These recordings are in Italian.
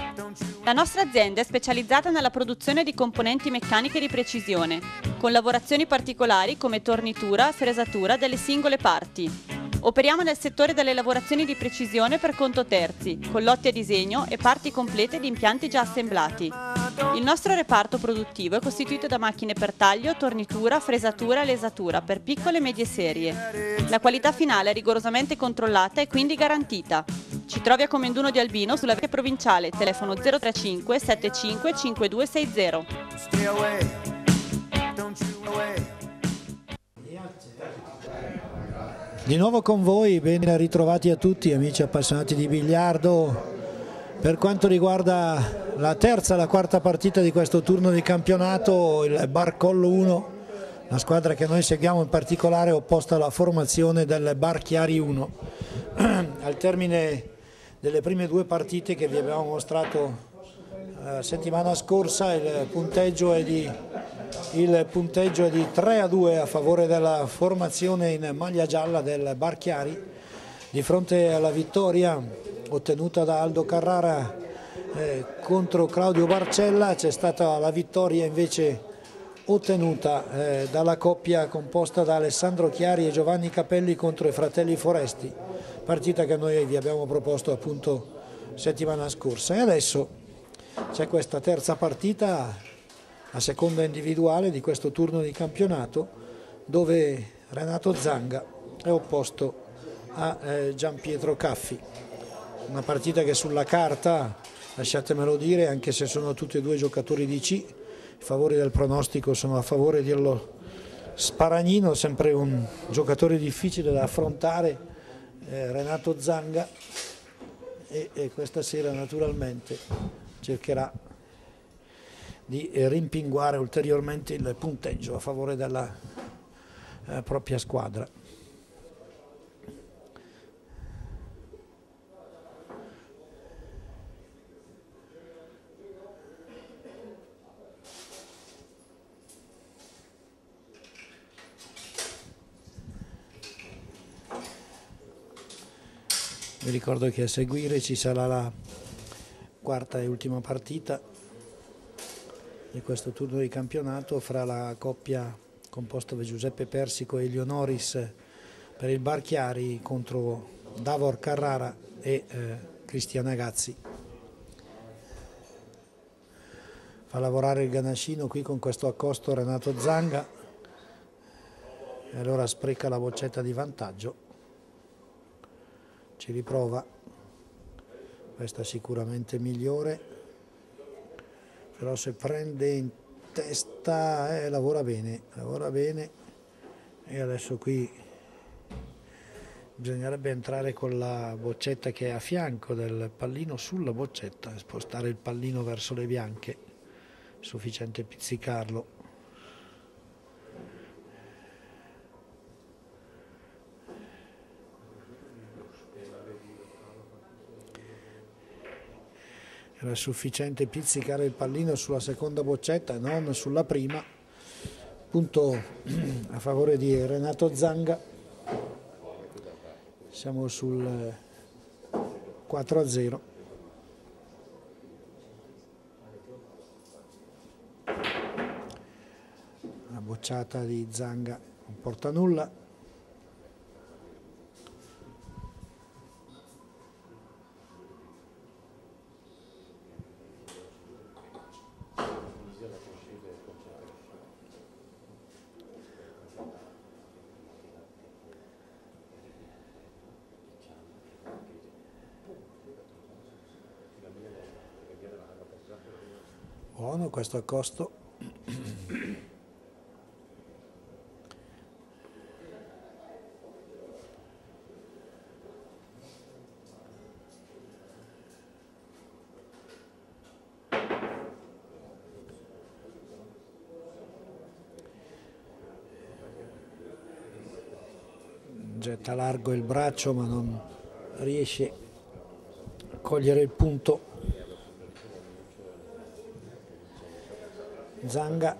La nostra azienda è specializzata nella produzione di componenti meccaniche di precisione, con lavorazioni particolari come tornitura, fresatura delle singole parti. Operiamo nel settore delle lavorazioni di precisione per conto terzi, con lotti a disegno e parti complete di impianti già assemblati. Il nostro reparto produttivo è costituito da macchine per taglio, tornitura, fresatura e lesatura per piccole e medie serie. La qualità finale è rigorosamente controllata e quindi garantita. Ci trovi a Comenduno di Albino sulla via provinciale, telefono 035 75 5260. Di nuovo con voi, ben ritrovati a tutti amici appassionati di biliardo. Per quanto riguarda la terza e la quarta partita di questo turno di campionato, il Bar Collo 1, la squadra che noi seguiamo in particolare, è opposta alla formazione del Bar Chiari 1. Al termine delle prime due partite che vi abbiamo mostrato settimana scorsa, il punteggio è di 3-2 a favore della formazione in maglia gialla del Bar Chiari. Di fronte alla vittoria ottenuta da Aldo Carrara contro Claudio Barcella c'è stata la vittoria invece ottenuta dalla coppia composta da Alessandro Chiari e Giovanni Capelli contro i fratelli Foresti, partita che noi vi abbiamo proposto appunto settimana scorsa. E adesso c'è questa terza partita, la seconda individuale di questo turno di campionato, dove Renato Zanga è opposto a Gianpietro Caffi. Una partita che sulla carta, lasciatemelo dire, anche se sono tutti e due giocatori di C, i favori del pronostico sono a favore dello Sparagnino, sempre un giocatore difficile da affrontare, Renato Zanga, e questa sera naturalmente cercherà di rimpinguare ulteriormente il punteggio a favore della propria squadra. Vi ricordo che a seguire ci sarà la quarta e ultima partita di questo turno di campionato fra la coppia composta da Giuseppe Persico e Elionoris per il Bar Chiari contro Davor Carrara e Cristian Agazzi. Fa lavorare il ganascino qui con questo accosto Renato Zanga e allora spreca la boccetta di vantaggio. Ci riprova, questa sicuramente migliore, però se prende in testa lavora bene e adesso qui bisognerebbe entrare con la boccetta che è a fianco del pallino sulla boccetta, spostare il pallino verso le bianche, è sufficiente pizzicarlo. Era sufficiente pizzicare il pallino sulla seconda boccetta e non sulla prima. Punto a favore di Renato Zanga. Siamo sul 4-0. La bocciata di Zanga non porta nulla. Buono questo accosto. Getta largo il braccio ma non riesce a cogliere il punto. Zanga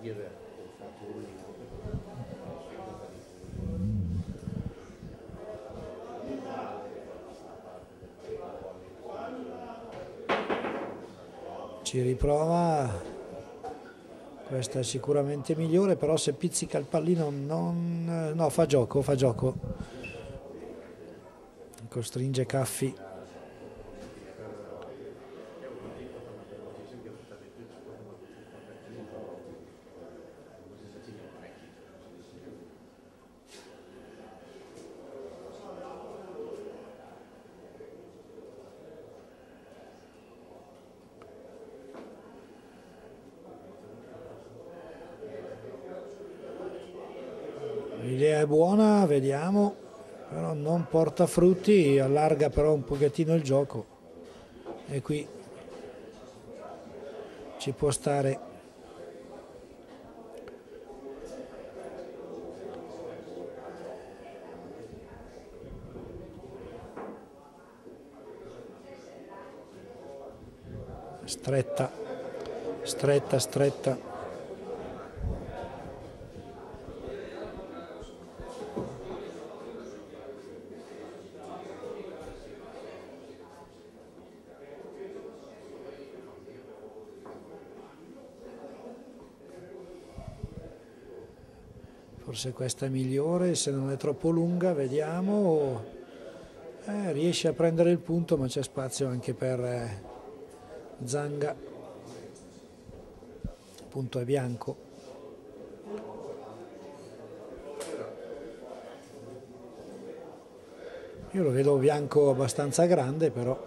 ci riprova, questa è sicuramente migliore, però se pizzica il pallino no, fa gioco, costringe Caffi. L'idea è buona, vediamo, però non porta frutti, allarga però un pochettino il gioco e qui ci può stare. Stretta. Forse questa è migliore, se non è troppo lunga, vediamo. Riesce a prendere il punto, ma c'è spazio anche per Zanga. Il punto è bianco. Io lo vedo bianco abbastanza grande, però.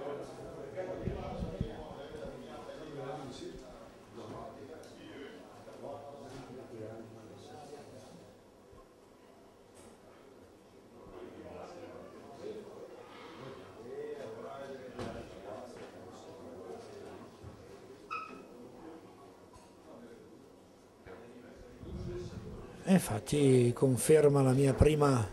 Infatti conferma la mia prima.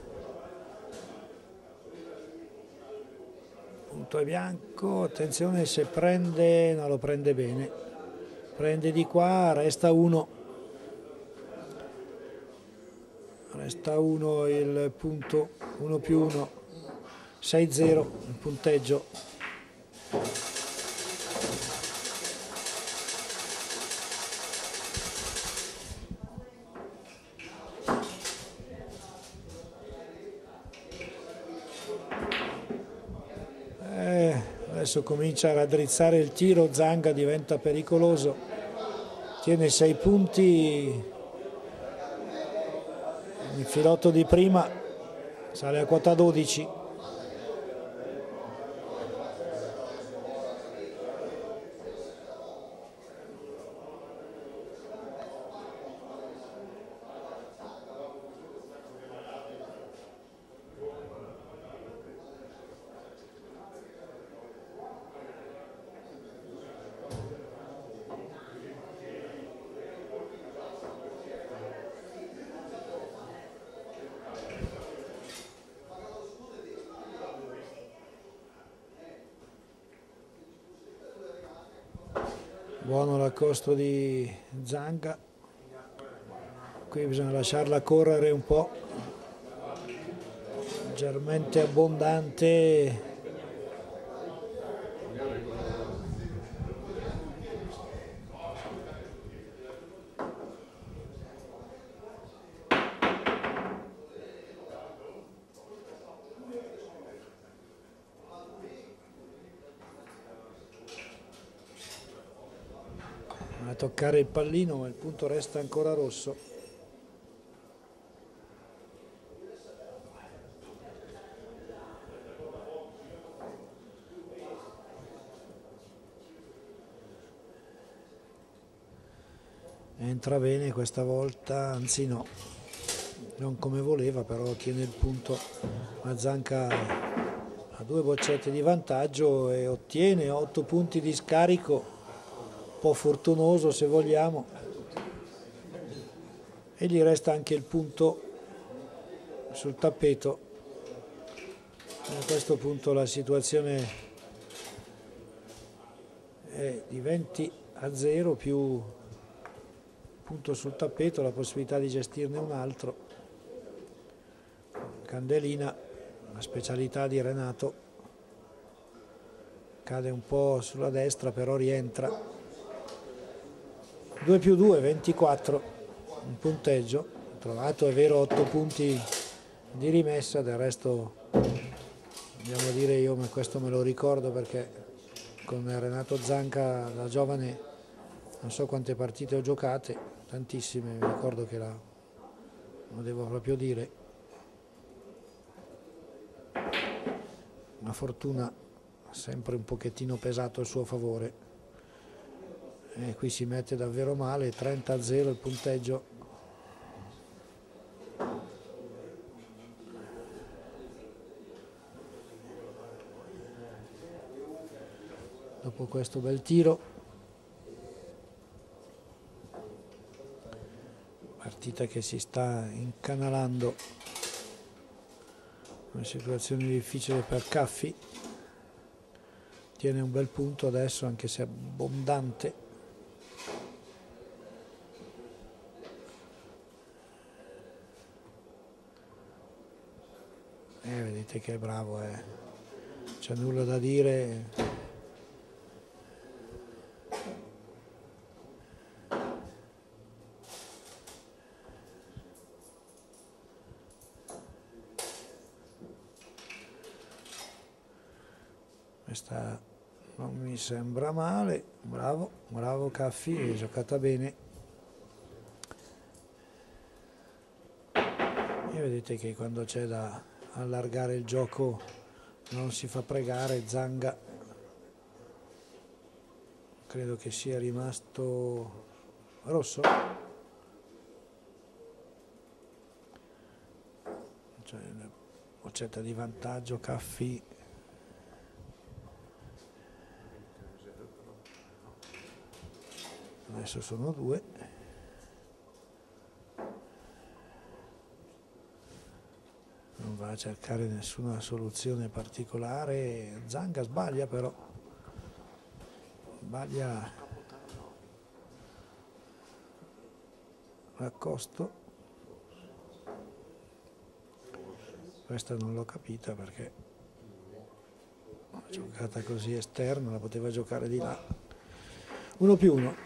Punto è bianco, attenzione se prende, no, lo prende bene, prende di qua, resta 1, il punto, 1+1, 6-0 il punteggio. Adesso comincia a raddrizzare il tiro, Zanga diventa pericoloso, tiene 6 punti, il filotto di prima sale a quota 12. Buono l'accosto di Zanga, qui bisogna lasciarla correre un po', leggermente abbondante. A toccare il pallino, ma il punto resta ancora rosso. Entra bene questa volta, anzi no, non come voleva, però tiene il punto. Mazzanca ha 2 boccette di vantaggio e ottiene 8 punti di scarico. Un po' fortunoso se vogliamo, e gli resta anche il punto sul tappeto. A questo punto la situazione è di 20-0 più punto sul tappeto, la possibilità di gestirne un altro. Candelina, la specialità di Renato, cade un po' sulla destra però rientra. 2 più 2, 24, un punteggio, trovato è vero 8 punti di rimessa, del resto andiamo a dire io, ma questo me lo ricordo perché con Renato Zanca da giovane non so quante partite ho giocate, tantissime, mi ricordo che lo devo proprio dire. La fortuna ha sempre un pochettino pesato a suo favore e qui si mette davvero male, 30-0 il punteggio. Dopo questo bel tiro, partita che si sta incanalando, una situazione difficile per Caffi, tiene un bel punto adesso anche se abbondante. Vedete che è bravo, c'è nulla da dire. Questa non mi sembra male, bravo Caffi, è giocata bene. E vedete che quando c'è da allargare il gioco non si fa pregare. Zanga credo che sia rimasto rosso, cioè boccetta di vantaggio. Caffi adesso sono 2, non va a cercare nessuna soluzione particolare. Zanga sbaglia, però sbaglia l'accosto. Questa non l'ho capita perché giocata così esterna, la poteva giocare di là. 1 più 1.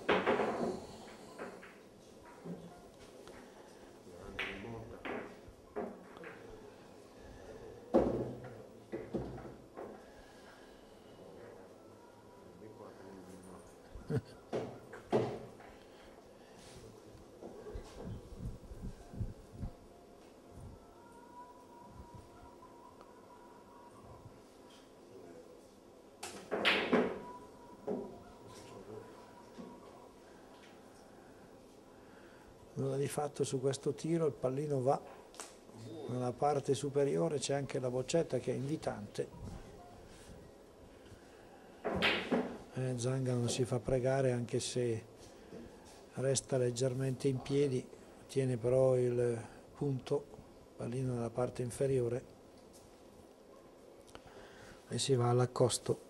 Nulla di fatto su questo tiro, il pallino va nella parte superiore, c'è anche la boccetta che è invitante. Zanga non si fa pregare anche se resta leggermente in piedi, tiene però il punto, pallino nella parte inferiore e si va all'accosto.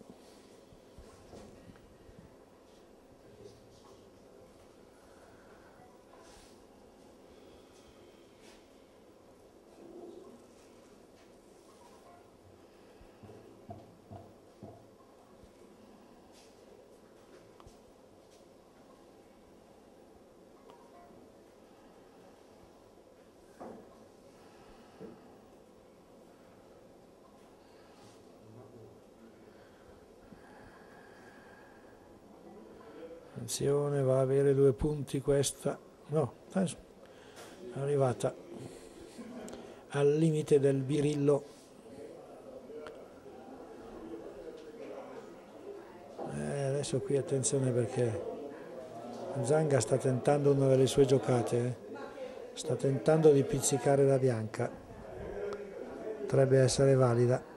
Attenzione, va a avere 2 punti questa, no, è arrivata al limite del birillo. Adesso qui attenzione perché Zanga sta tentando una delle sue giocate, sta tentando di pizzicare la bianca, potrebbe essere valida.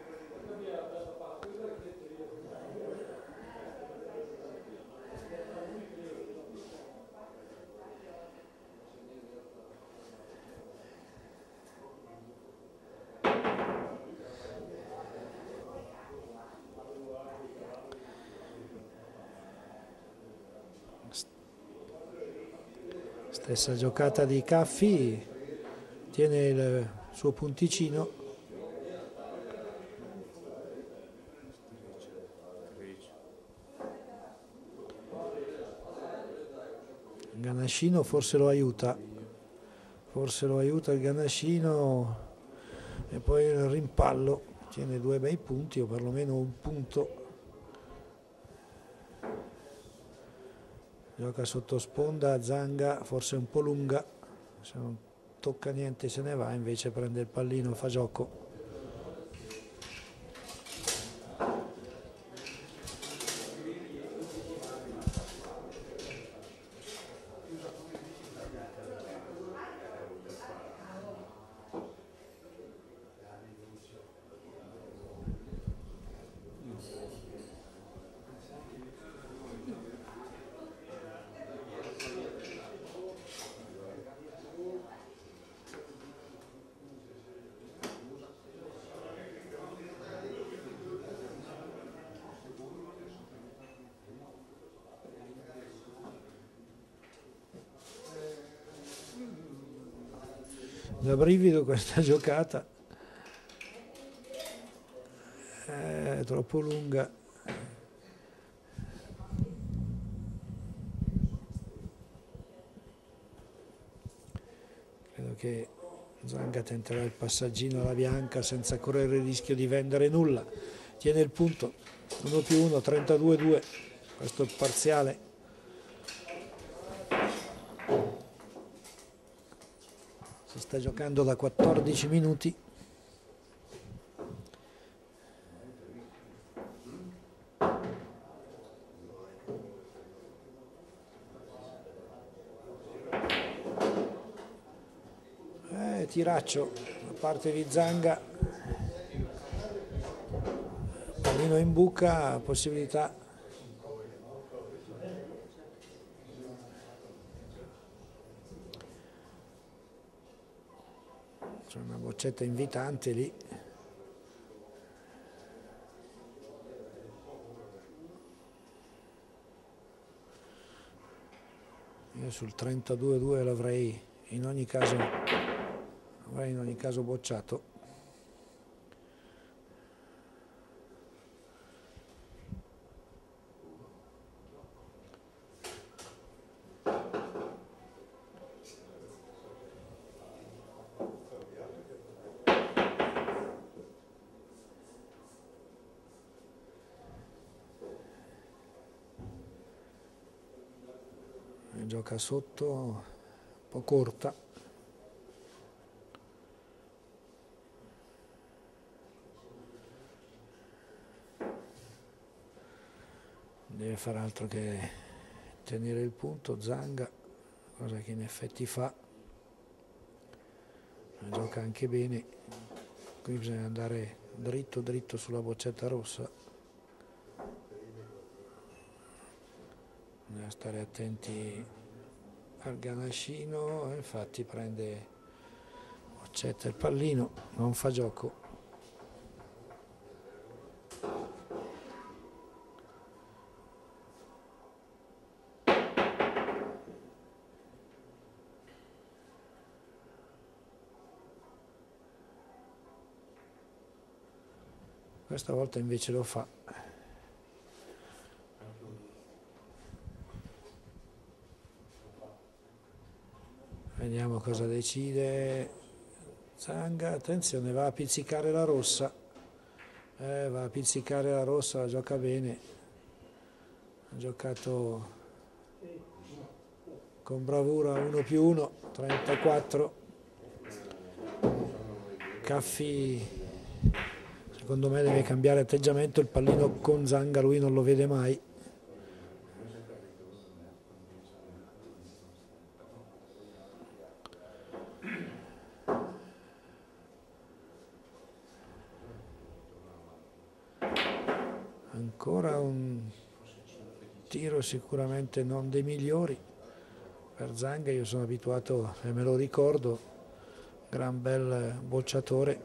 Stessa giocata di Caffi, tiene il suo punticino. Ganascino forse lo aiuta il Ganascino, e poi il rimpallo tiene 2 bei punti o perlomeno un punto. Gioca sotto sponda, Zanga forse un po' lunga, se non tocca niente se ne va, invece prende il pallino, fa gioco. Da brivido questa giocata, è troppo lunga. Credo che Zanga tenterà il passaggino alla bianca senza correre il rischio di vendere nulla. Tiene il punto, 1+1, 32-2, questo è il parziale. Si sta giocando da 14 minuti. Tiraccio da parte di Zanga, pallino in buca, possibilità. C'è una boccetta invitante lì. Io sul 32-2 l'avrei in ogni caso bocciato. Gioca sotto, un po' corta. Deve fare altro che tenere il punto Zanga, cosa che in effetti fa. Gioca anche bene. Qui bisogna andare dritto sulla boccetta rossa. Bisogna stare attenti al Ganascino, infatti prende boccetta il pallino, non fa gioco. Questa volta invece lo fa. Vediamo cosa decide Zanga. Attenzione, va a pizzicare la rossa. La gioca bene. Ha giocato con bravura 1+1, 34. Caffi, secondo me, deve cambiare atteggiamento. Il pallino con Zanga lui non lo vede mai. Ancora un tiro sicuramente non dei migliori per Zanga. Io sono abituato, e me lo ricordo, gran bel bocciatore.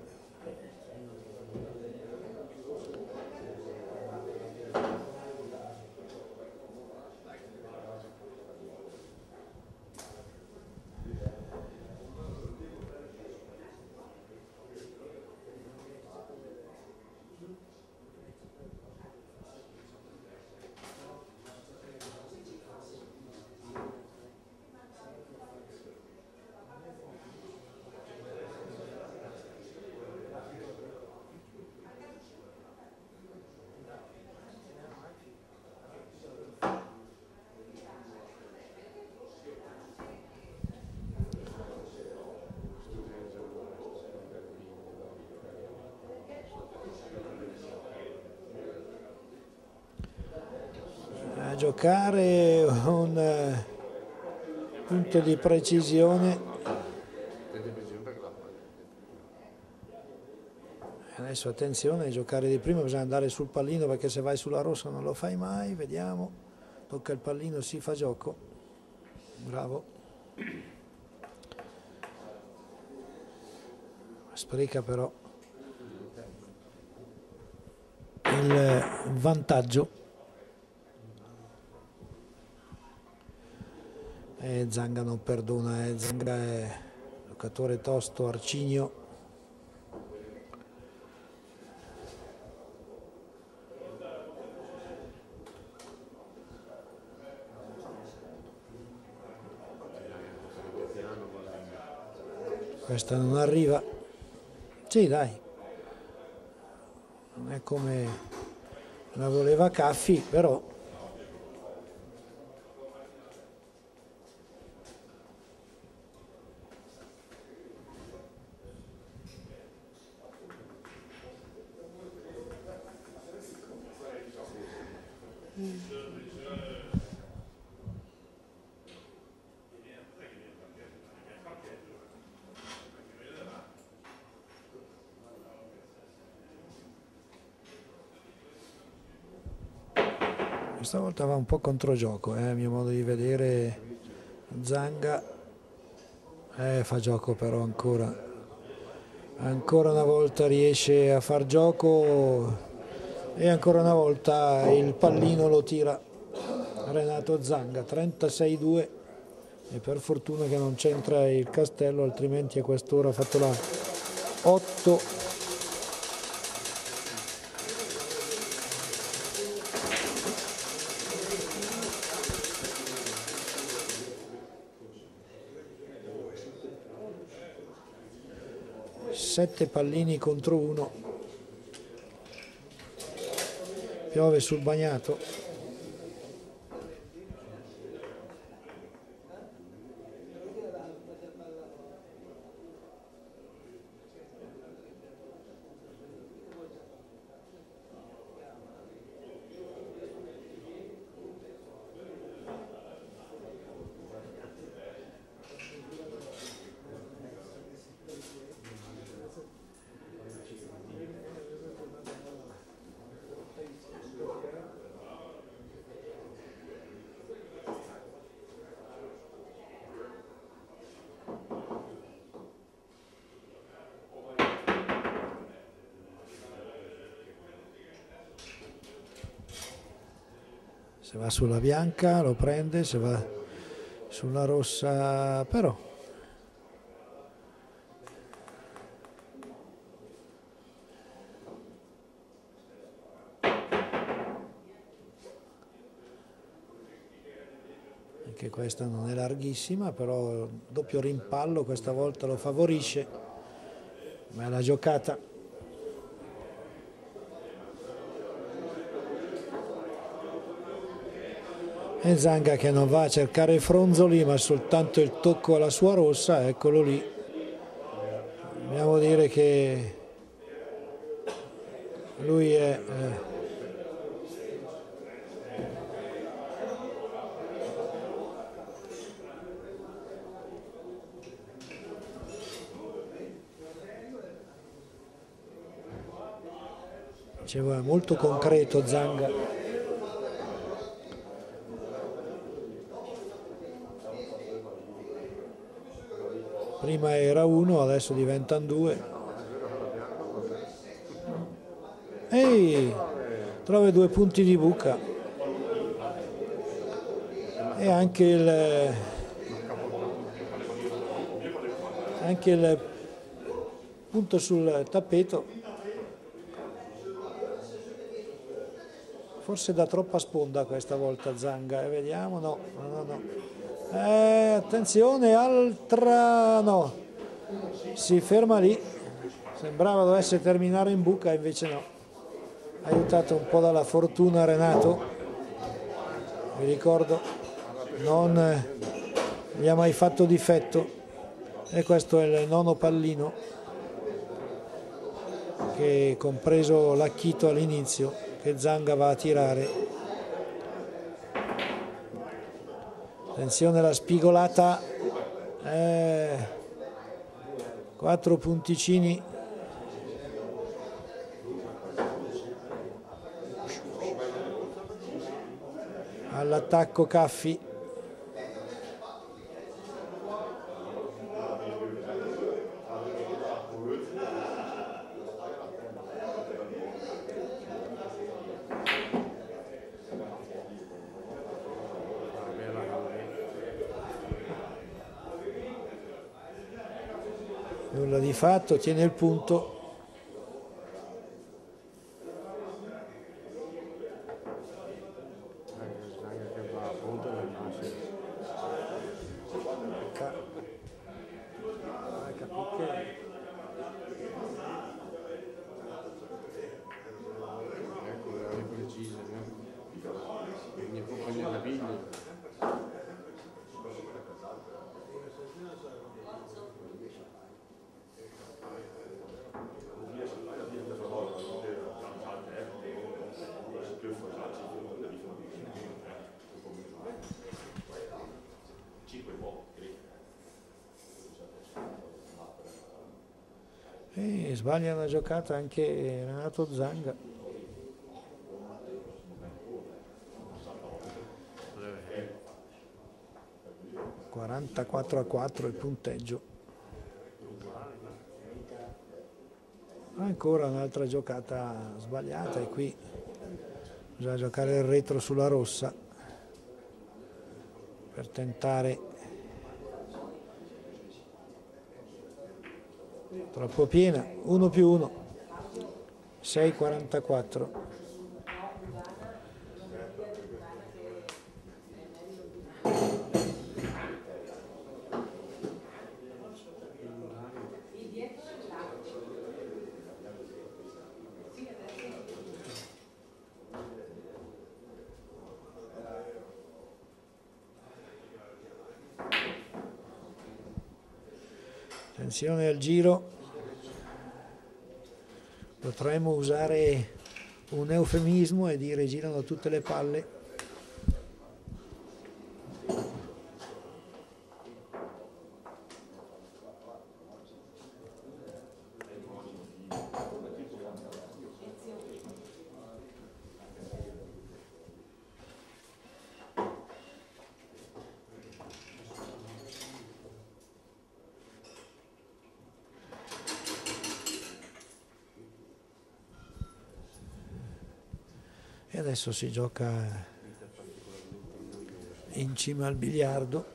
a giocare un punto di precisione. Adesso attenzione, giocare di prima bisogna andare sul pallino, perché se vai sulla rossa non lo fai mai. Vediamo, tocca il pallino, si fa gioco, bravo. Spreca però il vantaggio. Zanga non perdona, Zanga è giocatore tosto, arcigno. Questa non arriva. Sì, dai, non è come la voleva Caffi, però questa volta va un po' controgioco, a mio modo di vedere. Zanga fa gioco, però ancora una volta riesce a far gioco, e ancora una volta il pallino lo tira Renato Zanga. 36-2, e per fortuna che non c'entra il Castello, altrimenti a quest'ora ha fatto la 8. Sette pallini contro uno. Piove sul bagnato. Se va sulla bianca lo prende, se va sulla rossa però anche questa non è larghissima, però doppio rimpallo questa volta lo favorisce. Bella giocata. E Zanga che non va a cercare i fronzoli, ma soltanto il tocco alla sua rossa, eccolo lì. Dobbiamo dire che lui è molto concreto Zanga. Prima era uno, adesso diventano due. Ehi, trova 2 punti di buca. E anche il punto sul tappeto. Forse dà troppa sponda questa volta Zanga, vediamo, no. Attenzione, altra, no, si ferma lì, sembrava dovesse terminare in buca, invece no, aiutato un po' dalla fortuna Renato, vi ricordo, non gli ha mai fatto difetto, e questo è il 9° pallino, che compreso l'acchito all'inizio, che Zanga va a tirare. Attenzione alla spigolata, 4 punticini. All'attacco Caffi. Nulla di fatto, tiene il punto. E sbaglia una giocata anche Renato Zanga. (44-4) il punteggio. Ancora un'altra giocata sbagliata e qui bisogna giocare il retro sulla rossa per tentare. Troppo piena, 1+1, 6-44. Attenzione al giro. Potremmo usare un eufemismo e dire girano tutte le palle. E adesso si gioca in cima al biliardo.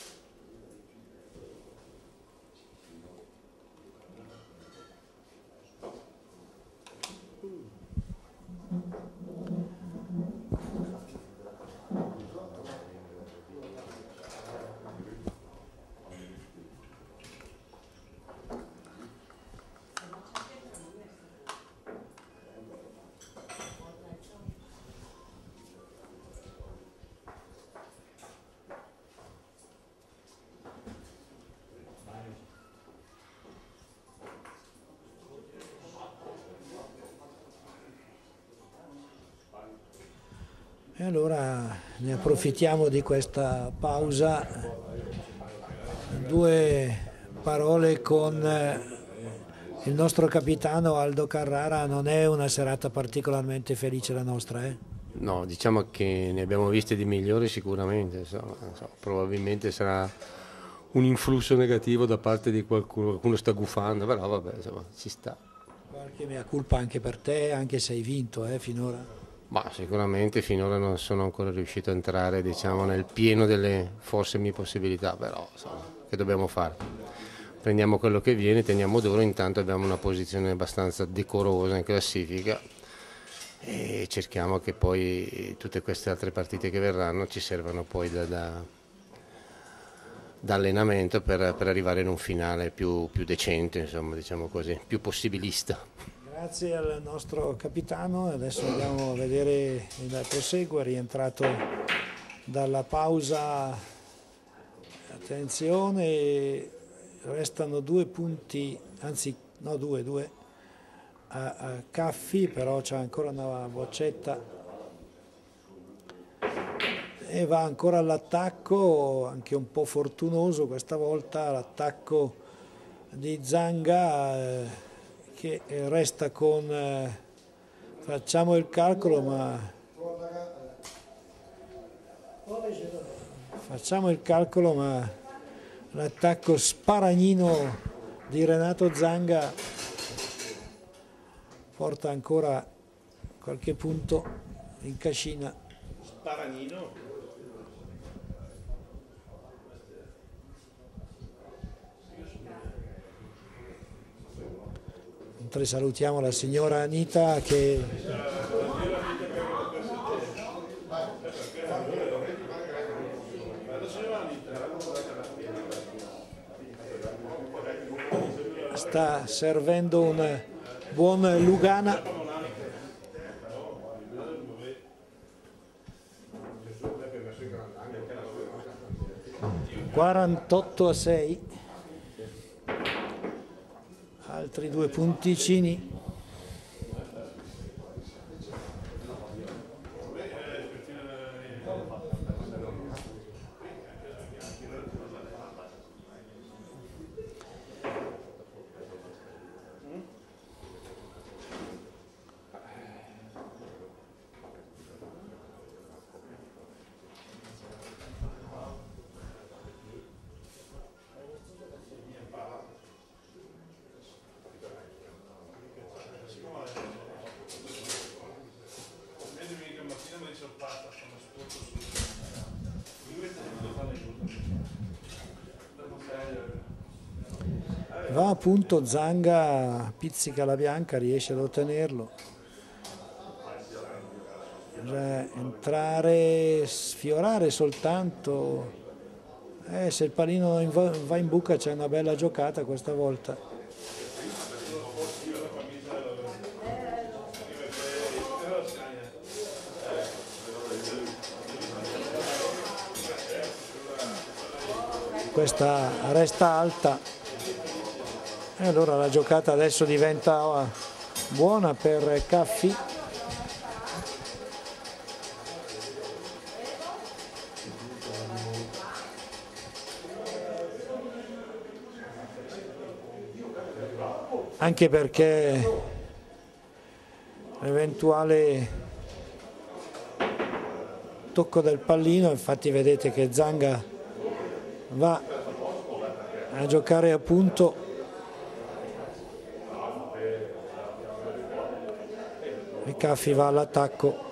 E allora ne approfittiamo di questa pausa, due parole con il nostro capitano Aldo Carrara. Non è una serata particolarmente felice la nostra, eh? No, diciamo che ne abbiamo viste di migliori sicuramente, probabilmente sarà un influsso negativo da parte di qualcuno sta gufando, però vabbè, insomma, ci sta. Qualche mea culpa anche per te, anche se hai vinto finora. Ma sicuramente finora non sono ancora riuscito a entrare, diciamo, nel pieno delle forse mie possibilità, però insomma, che dobbiamo fare? Prendiamo quello che viene, teniamo duro, intanto abbiamo una posizione abbastanza decorosa in classifica e cerchiamo che poi tutte queste altre partite che verranno ci servano poi da allenamento per arrivare in un finale più decente, insomma, diciamo così, più possibilista. Grazie al nostro capitano. Adesso andiamo a vedere il proseguo. È rientrato dalla pausa. Attenzione, restano 2 punti, anzi no, due a Caffi, però c'è ancora una boccetta e va ancora all'attacco, anche un po' fortunoso questa volta, l'attacco di Zanga che resta con, facciamo il calcolo, ma l'attacco sparagnino di Renato Zanga porta ancora qualche punto in cascina. Sparagnino? Mentre salutiamo la signora Anita che sta servendo un buon Lugana. (48-6), altri due punticini. Va appunto Zanga, pizzica la bianca, riesce ad ottenerlo. Entrare, sfiorare soltanto. Se il pallino va in buca c'è una bella giocata questa volta. Questa resta alta. E allora la giocata adesso diventa buona per Caffi. Anche perché l'eventuale tocco del pallino, infatti vedete che Zanga va a giocare a punto e Caffi va all'attacco.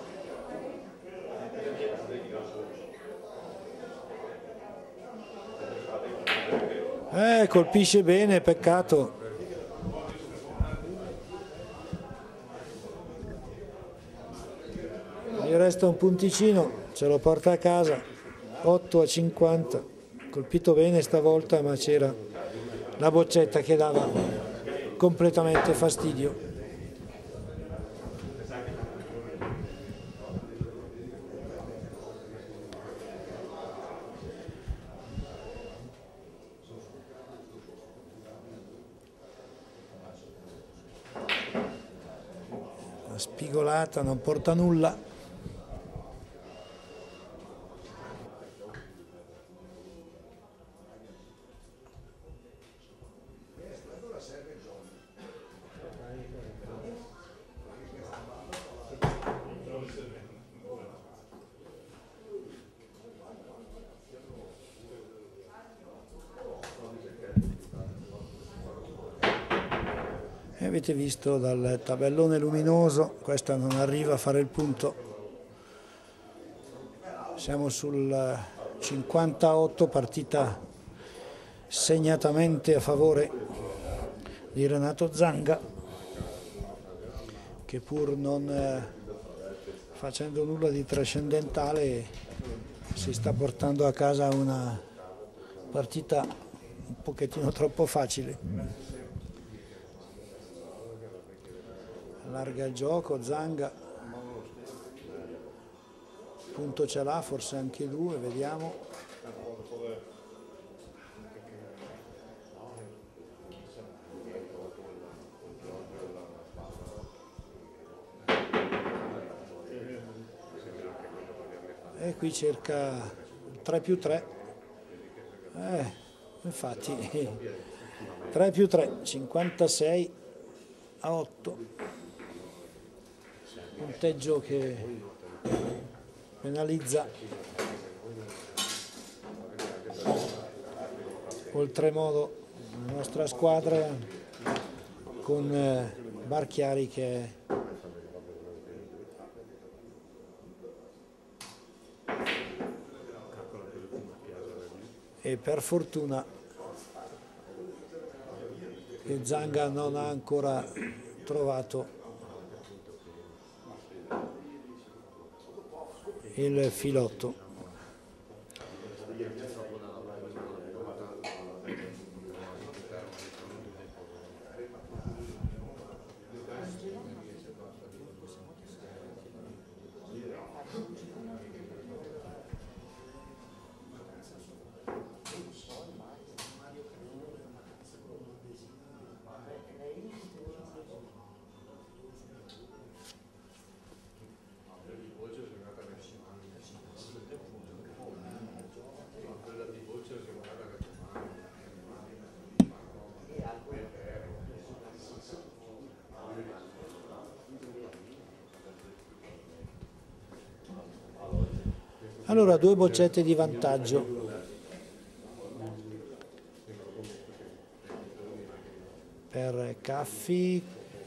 Colpisce bene, peccato. Gli resta un punticino, ce lo porta a casa, 8-50. Colpito bene stavolta, ma c'era la boccetta che dava completamente fastidio. La spigolata non porta nulla. Avete visto dal tabellone luminoso, questa non arriva a fare il punto. Siamo sul 58, partita segnatamente a favore di Renato Zanga, che pur non facendo nulla di trascendentale si sta portando a casa una partita un pochettino troppo facile. Allarga il gioco, Zanga, punto ce l'ha, forse anche due, vediamo. e qui cerca 3+3, infatti 3+3, 56-8, punteggio che penalizza oltremodo la nostra squadra, con Barchiari che e per fortuna che Zanga non ha ancora trovato il filotto. Allora, 2 boccette di vantaggio. Per Caffi,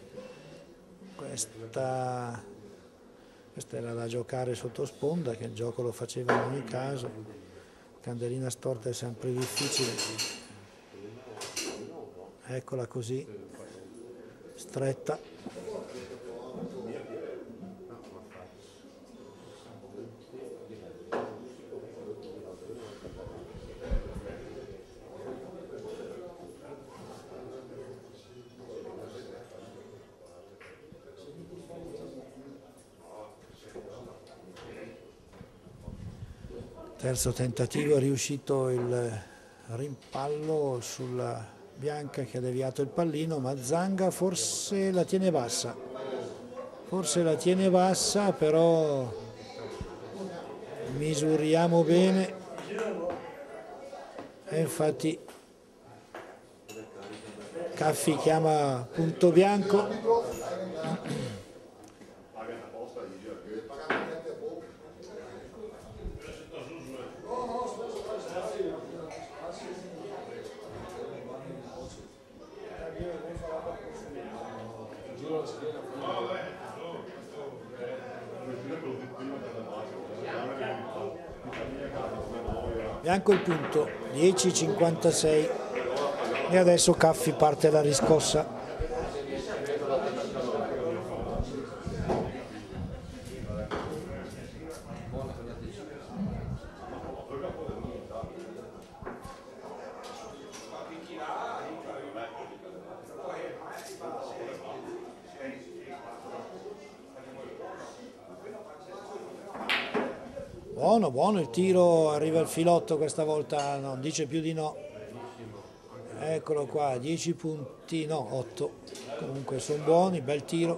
questa era da giocare sotto sponda, che il gioco lo faceva in ogni caso. Candelina storta è sempre difficile. Eccola così, stretta. Terzo tentativo, è riuscito il rimpallo sulla Bianca che ha deviato il pallino, ma Zanga forse la tiene bassa, però misuriamo bene e infatti Caffi chiama punto bianco. Bianco il punto, 10,56 e adesso Caffi parte alla riscossa. Buono il tiro, arriva il filotto questa volta, non dice più di no. Eccolo qua, 10 punti, no 8, comunque sono buoni, bel tiro,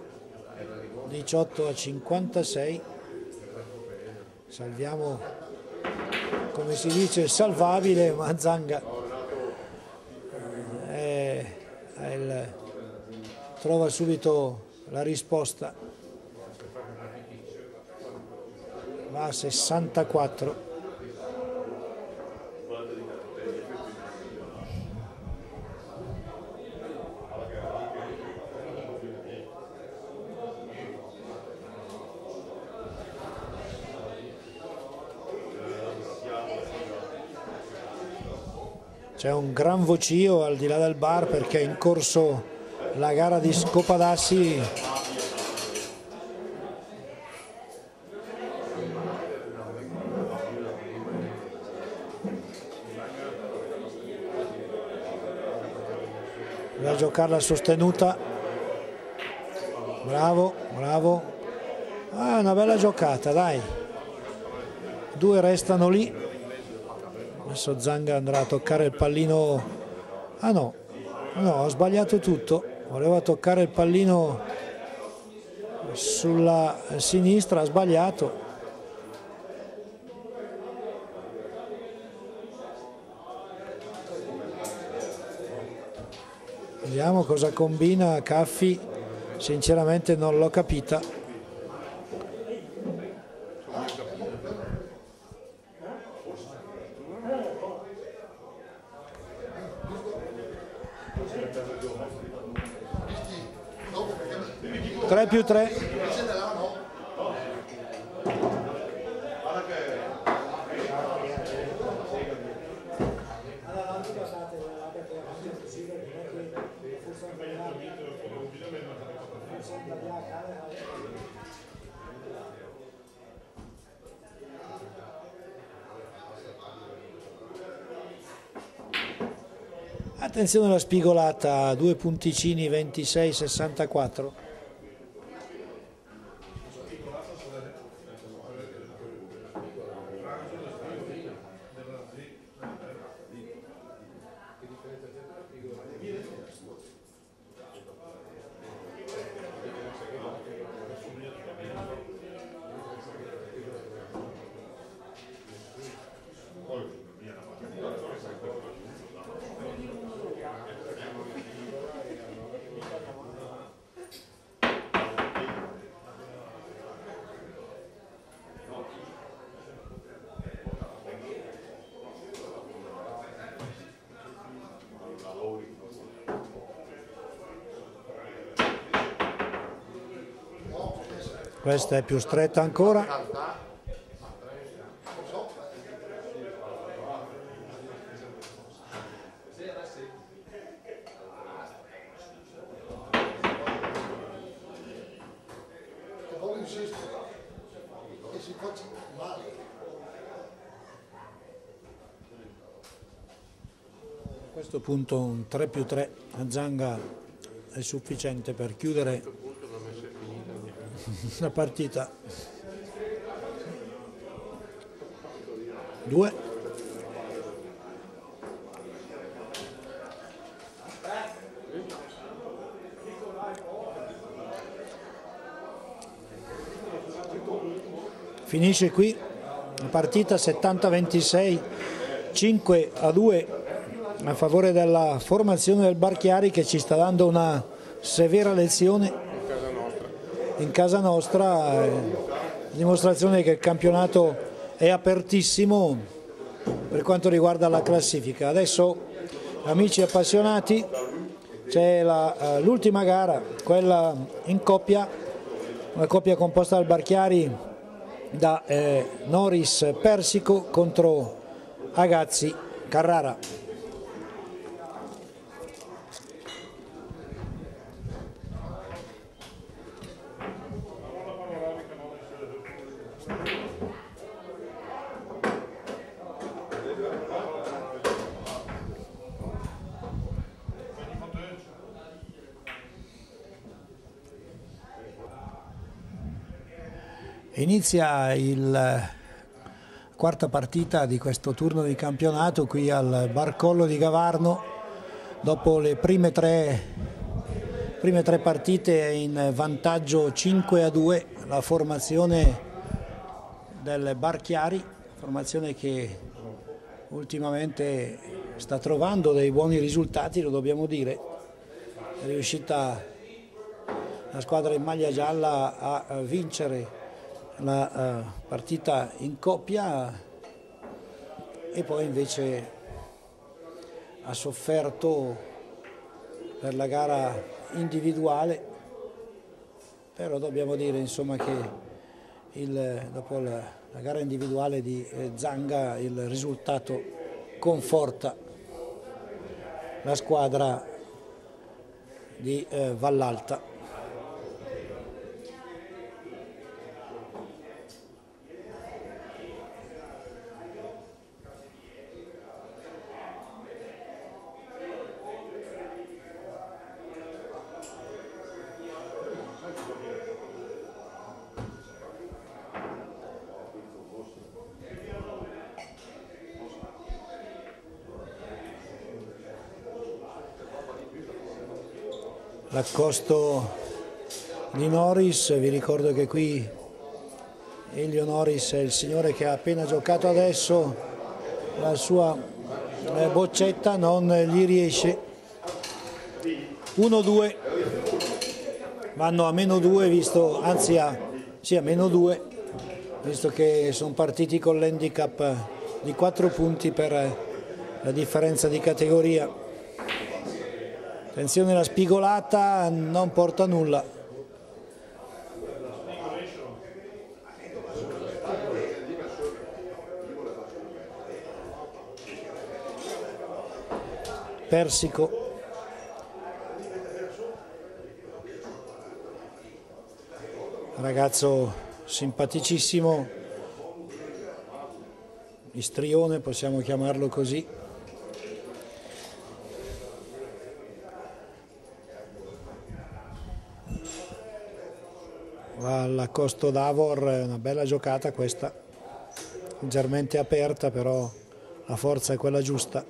18-56. Salviamo, come si dice, salvabile, ma Zanga trova subito la risposta. Va a 64. C'è un gran vocio al di là del bar perché è in corso la gara di Scopadassi. A giocarla sostenuta, bravo, una bella giocata, dai, 2 restano lì, adesso Zanga andrà a toccare il pallino, no, ho sbagliato tutto, voleva toccare il pallino sulla sinistra, ha sbagliato, Vediamo cosa combina Caffi, sinceramente non l'ho capita. Tre più tre. Attenzione alla spigolata, 2 punticini 26-64. Questa è più stretta ancora. A questo punto un 3 più 3 a Zanga è sufficiente per chiudere la partita. 2. Finisce qui la partita 70-26, 5-2 a favore della formazione del Barchiari, che ci sta dando una severa lezione in casa nostra, dimostrazione che il campionato è apertissimo per quanto riguarda la classifica. Adesso, amici appassionati, c'è l'ultima gara, quella in coppia, una coppia composta dal Barchiari da Noris Persico contro Agazzi Carrara. Inizia la quarta partita di questo turno di campionato qui al Barcollo di Gavarno. Dopo le prime tre partite è in vantaggio 5-2 la formazione del Barchiari, formazione che ultimamente sta trovando dei buoni risultati, lo dobbiamo dire. È riuscita la squadra in maglia gialla a vincere la partita in coppia e poi invece ha sofferto per la gara individuale, però dobbiamo dire insomma che dopo la gara individuale di Zanga il risultato conforta la squadra di Vallalta. L'accosto di Noris, vi ricordo che qui Elio Noris è il signore che ha appena giocato adesso la sua boccetta, non gli riesce. 1-2, vanno a -2 visto, anzi a -2, visto che sono partiti con l'handicap di 4 punti per la differenza di categoria. Attenzione, la spigolata non porta a nulla. Persico, ragazzo simpaticissimo, istrione possiamo chiamarlo così. Va alla Costo d'Avor, una bella giocata questa, leggermente aperta, però la forza è quella giusta.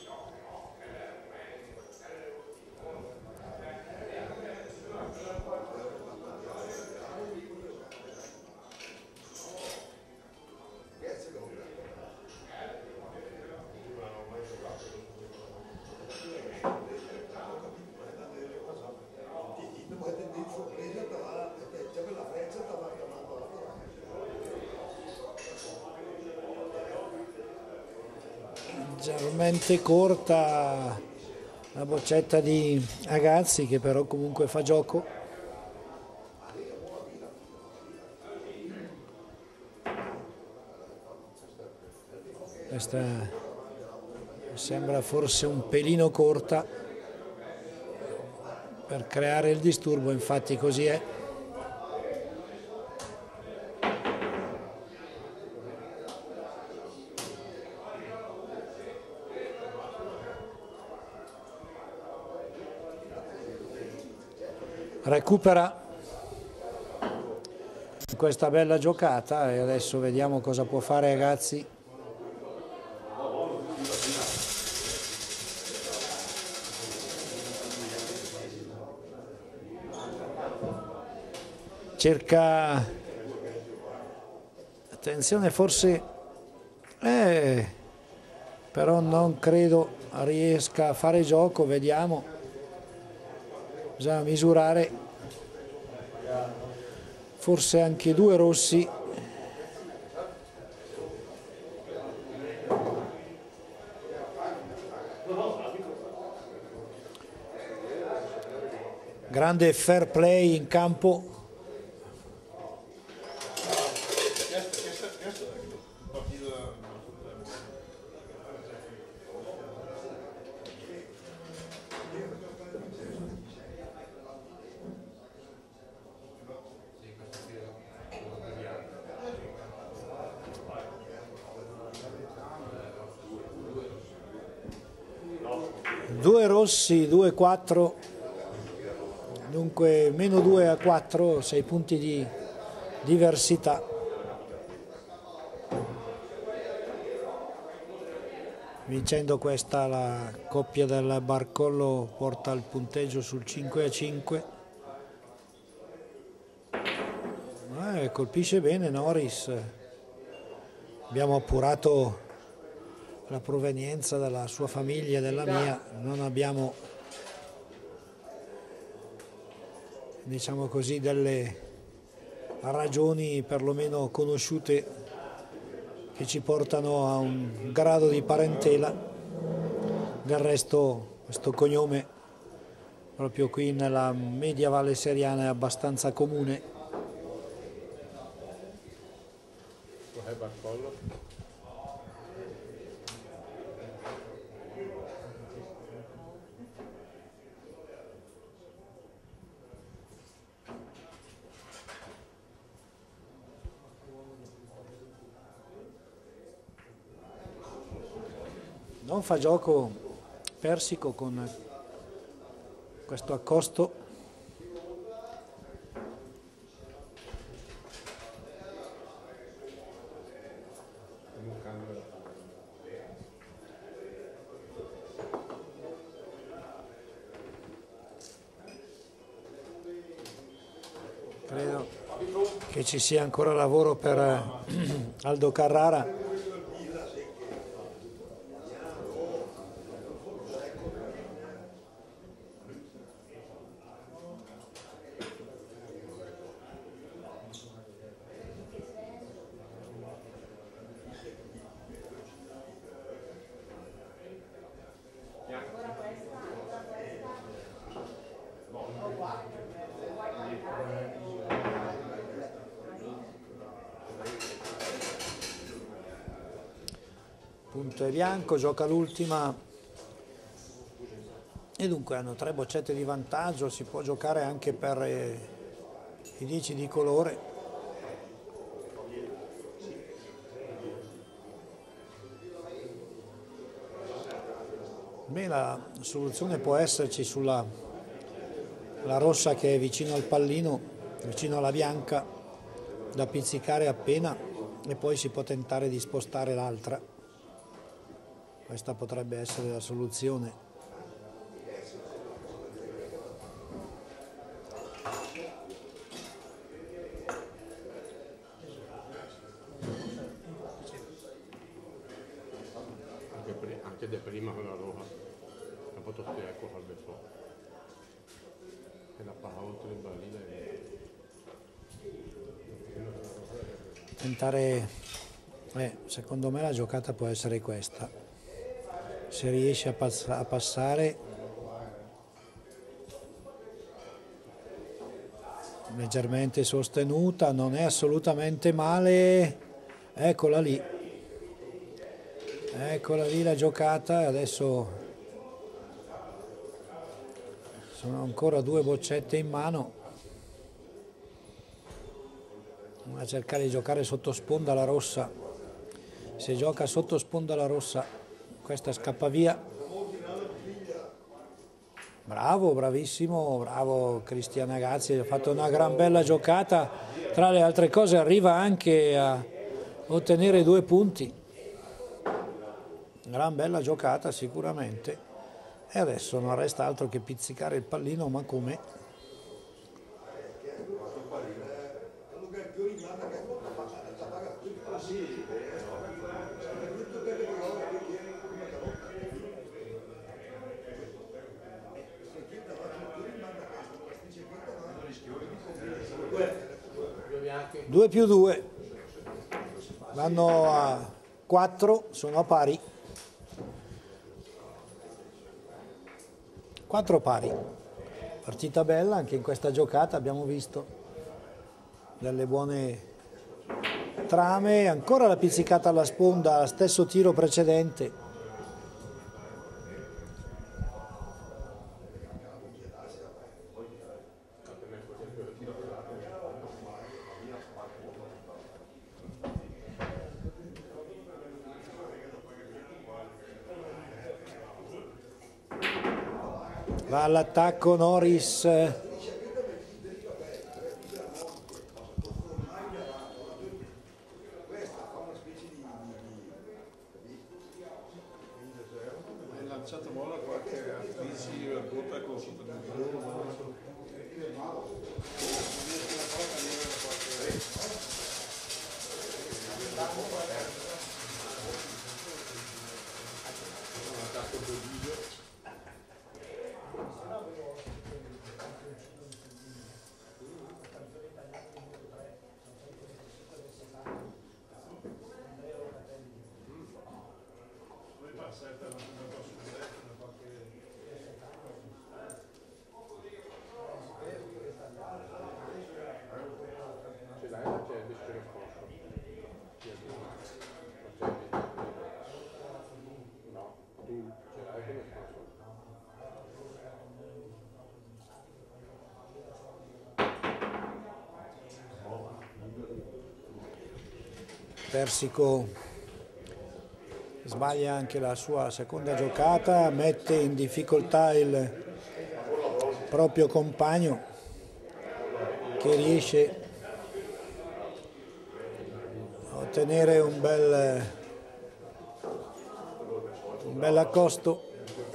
Leggermente corta la boccetta di Agazzi, che però comunque fa gioco. Questa sembra forse un pelino corta per creare il disturbo, infatti così è. Recupera questa bella giocata e adesso vediamo cosa può fare Agazzi. Cerca, attenzione, forse però non credo riesca a fare gioco, vediamo. Bisogna misurare, forse anche 2 rossi. Grande fair play in campo. Due rossi, 2-4, dunque -2 a 4, 6 punti di diversità. Vincendo questa, la coppia del Barcollo porta il punteggio sul 5-5. Colpisce bene Norris. Abbiamo appurato la provenienza della sua famiglia e della mia, non abbiamo, diciamo così, delle ragioni perlomeno conosciute che ci portano a un grado di parentela. Del resto questo cognome proprio qui nella media Valle Seriana è abbastanza comune. Non fa gioco Persico con questo accosto. Credo che ci sia ancora lavoro per Aldo Carrara. punto è bianco, gioca l'ultima e dunque hanno 3 boccette di vantaggio, si può giocare anche per i 10 di colore. Beh, la soluzione può esserci sulla rossa che è vicino al pallino, vicino alla bianca, da pizzicare appena, e poi si può tentare di spostare l'altra. Questa potrebbe essere la soluzione. Anche da prima con la roja, ha fatto ecco al beffo, e la palla oltre il barile. Tentare, secondo me la giocata può essere questa, se riesce a passare leggermente sostenuta, non è assolutamente male, eccola lì la giocata. Adesso sono ancora 2 boccette in mano, a cercare di giocare sotto sponda la rossa. Se gioca sotto sponda la rossa, questa scappa via. Bravo, bravissimo, bravo Cristian Agazzi, ha fatto una gran bella giocata, tra le altre cose arriva anche a ottenere 2 punti. Gran bella giocata sicuramente, e adesso non resta altro che pizzicare il pallino, ma come? Due più 2 vanno a 4, sono a pari. 4 pari. Partita bella anche in questa giocata, abbiamo visto delle buone trame, ancora la pizzicata alla sponda, stesso tiro precedente. Va all'attacco Norris. Lanciato molla qualche crisi brutta con Persico sbaglia anche la sua seconda giocata, mette in difficoltà il proprio compagno che riesce a ottenere un bel accosto.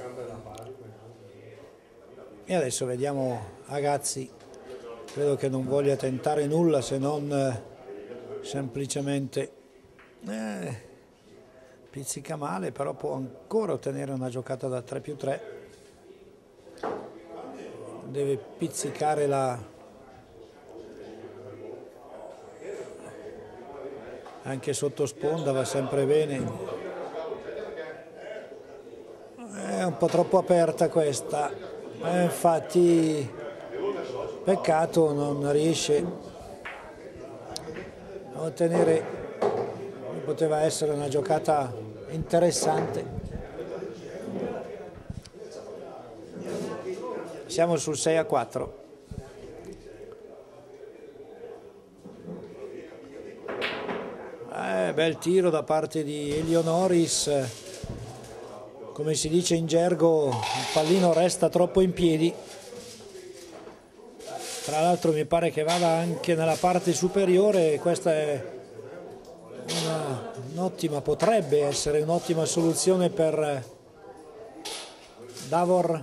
E adesso vediamo Agazzi, credo che non voglia tentare nulla se non semplicemente pizzica male, però può ancora ottenere una giocata da 3 più 3. Deve pizzicare anche sotto sponda, va sempre bene. È un po' troppo aperta questa, infatti peccato non riesce a ottenere. Poteva essere una giocata interessante. Siamo sul 6-4. Bel tiro da parte di Elionoris. Come si dice in gergo, il pallino resta troppo in piedi. Tra l'altro mi pare che vada anche nella parte superiore. Questa è un'ottima, potrebbe essere un'ottima soluzione per Davor.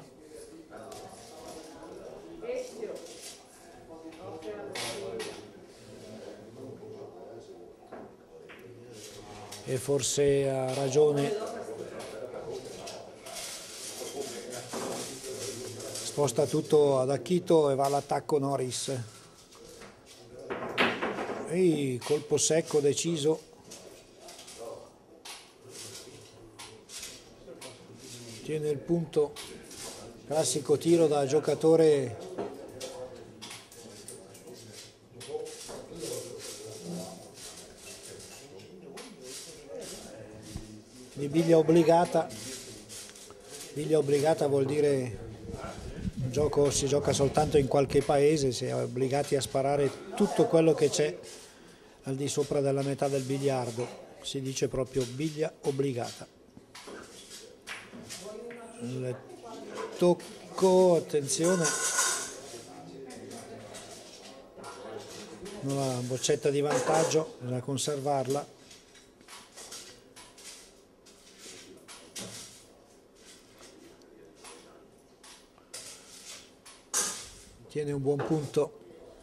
E forse ha ragione, sposta tutto ad Akito e va all'attacco Norris. Ehi, colpo secco deciso. Tiene il punto, classico tiro da giocatore di biglia obbligata. Biglia obbligata vuol dire un gioco si gioca soltanto in qualche paese, si è obbligati a sparare tutto quello che c'è al di sopra della metà del biliardo, si dice proprio biglia obbligata. Il tocco, attenzione, una boccetta di vantaggio, bisogna conservarla. Tiene un buon punto.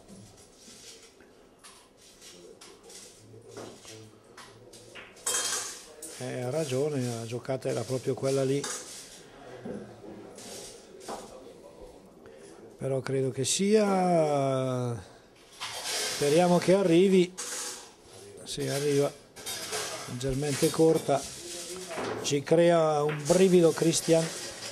Ha ragione, la giocata era proprio quella lì. Però credo che sia. Speriamo che arrivi. Si arriva leggermente corta. Ci crea un brivido Christian.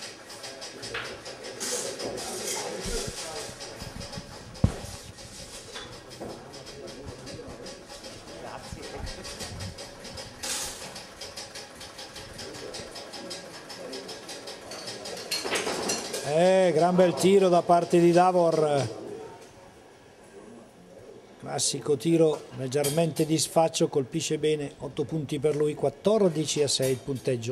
Gran bel tiro da parte di Davor, classico tiro leggermente di sfaccio, colpisce bene, 8 punti per lui, 14-6 il punteggio.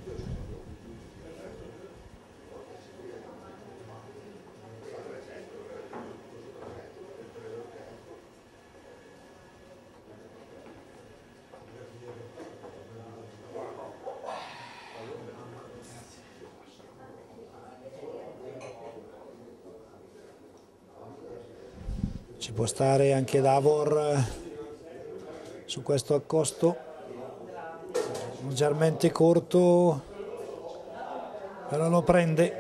Ci può stare anche Davor su questo accosto, leggermente corto, però lo prende.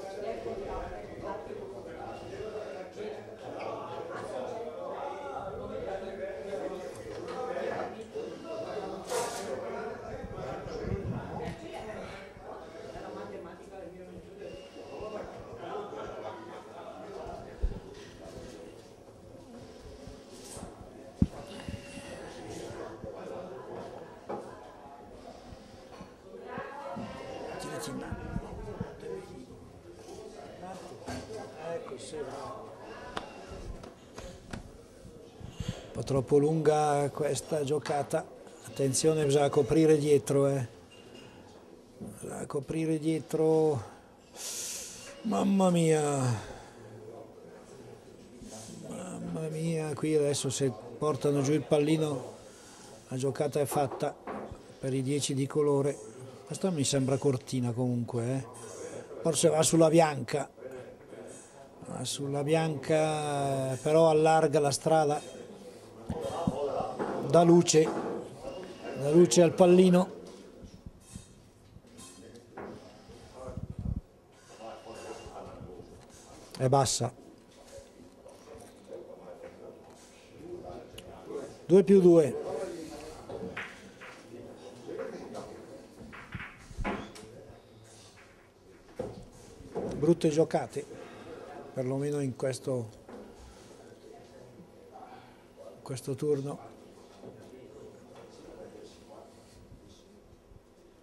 Un po' troppo lunga questa giocata, attenzione, bisogna coprire dietro, bisogna coprire dietro, mamma mia, qui adesso se portano giù il pallino la giocata è fatta per i 10 di colore. Questa mi sembra cortina comunque, forse va sulla bianca. Sulla bianca, però allarga la strada, dà luce al pallino. È bassa. 2+2. Brutte giocate, perlomeno in questo turno.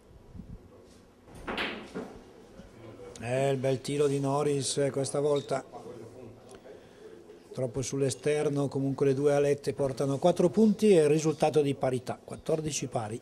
Il bel tiro di Norris questa volta, troppo sull'esterno, comunque le due alette portano 4 punti e il risultato di parità, 14 pari.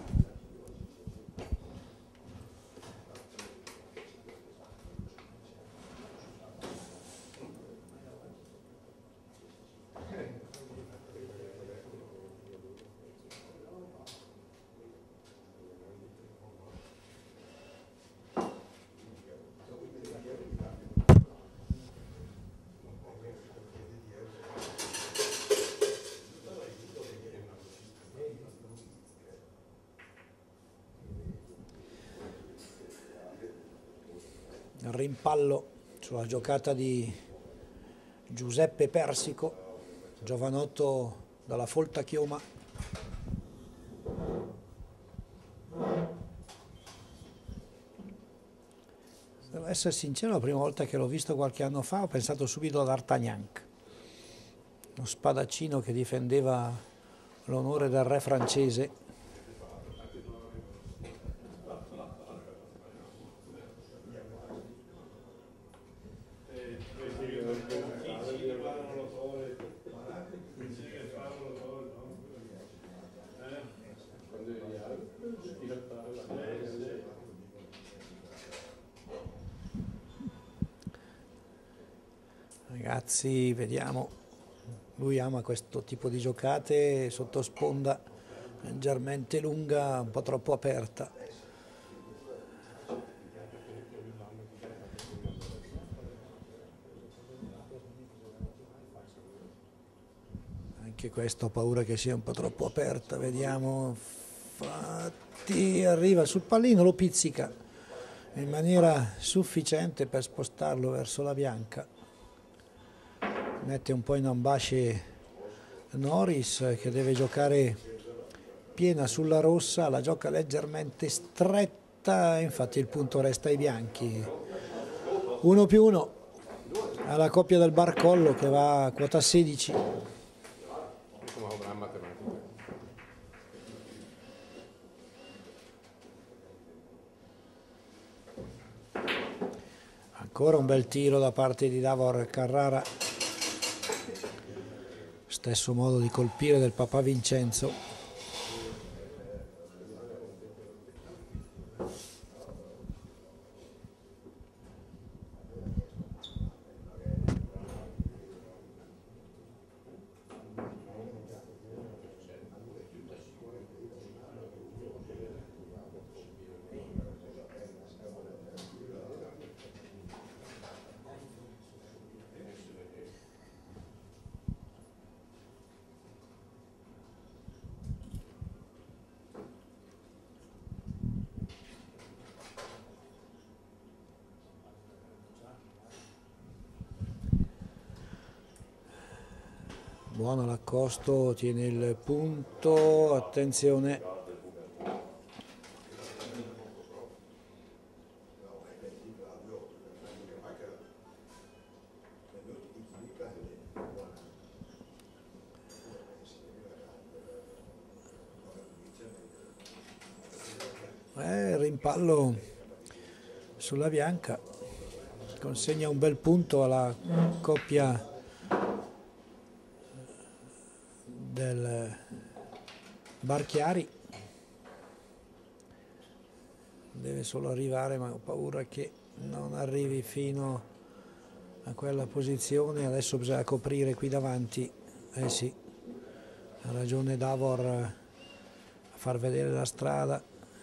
Il rimpallo sulla giocata di Giuseppe Persico, giovanotto dalla Folta Chioma. Devo essere sincero, la prima volta che l'ho visto qualche anno fa ho pensato subito ad D'Artagnan, uno spadaccino che difendeva l'onore del re francese. Ragazzi, vediamo, lui ama questo tipo di giocate sotto sponda leggermente lunga, un po' troppo aperta. Anche questo ho paura che sia un po' troppo aperta, vediamo, infatti arriva sul pallino, lo pizzica in maniera sufficiente per spostarlo verso la bianca. Mette un po' in ambasce Norris che deve giocare piena sulla rossa, la gioca leggermente stretta, infatti il punto resta ai bianchi. 1+1 alla coppia del Barcollo che va a quota 16. Ancora un bel tiro da parte di Davor Carrara. Stesso modo di colpire del papà Vincenzo. Buono l'accosto, tiene il punto, attenzione. Rimpallo sulla bianca, consegna un bel punto alla coppia del Barchiari. Deve solo arrivare, ma ho paura che non arrivi fino a quella posizione. Adesso bisogna coprire qui davanti. Sì, ha ragione Davor a far vedere la strada.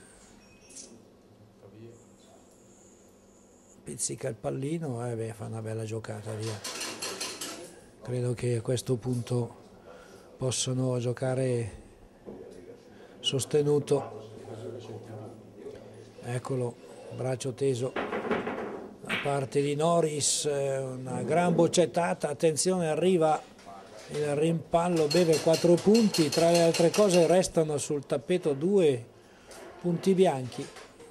Pizzica il pallino, fa una bella giocata, via. Credo che a questo punto possono giocare sostenuto. Eccolo, braccio teso da parte di Norris, una gran boccettata, attenzione, arriva il rimpallo, beve 4 punti, tra le altre cose restano sul tappeto 2 punti bianchi.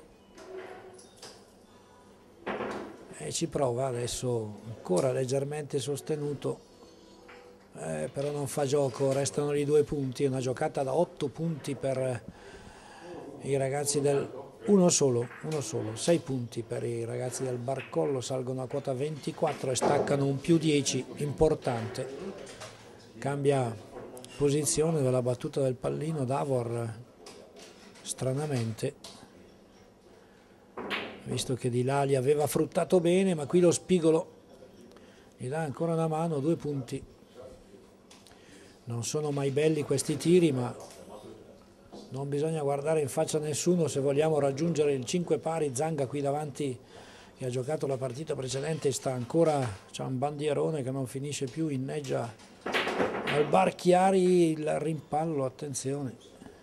E ci prova adesso, ancora leggermente sostenuto. Però non fa gioco, restano lì 2 punti, una giocata da 8 punti per i ragazzi del Uno solo, 6 punti per i ragazzi del Barcollo, salgono a quota 24 e staccano un più 10 importante. Cambia posizione della battuta del pallino Davor, stranamente, visto che Di là li aveva fruttato bene, ma qui lo Spigolo gli dà ancora una mano, 2 punti. Non sono mai belli questi tiri, ma non bisogna guardare in faccia a nessuno se vogliamo raggiungere il 5 pari. Zanga qui davanti, che ha giocato la partita precedente, sta ancora, c'ha un bandierone che non finisce più, inneggia al Bar Chiari il rimpallo, attenzione.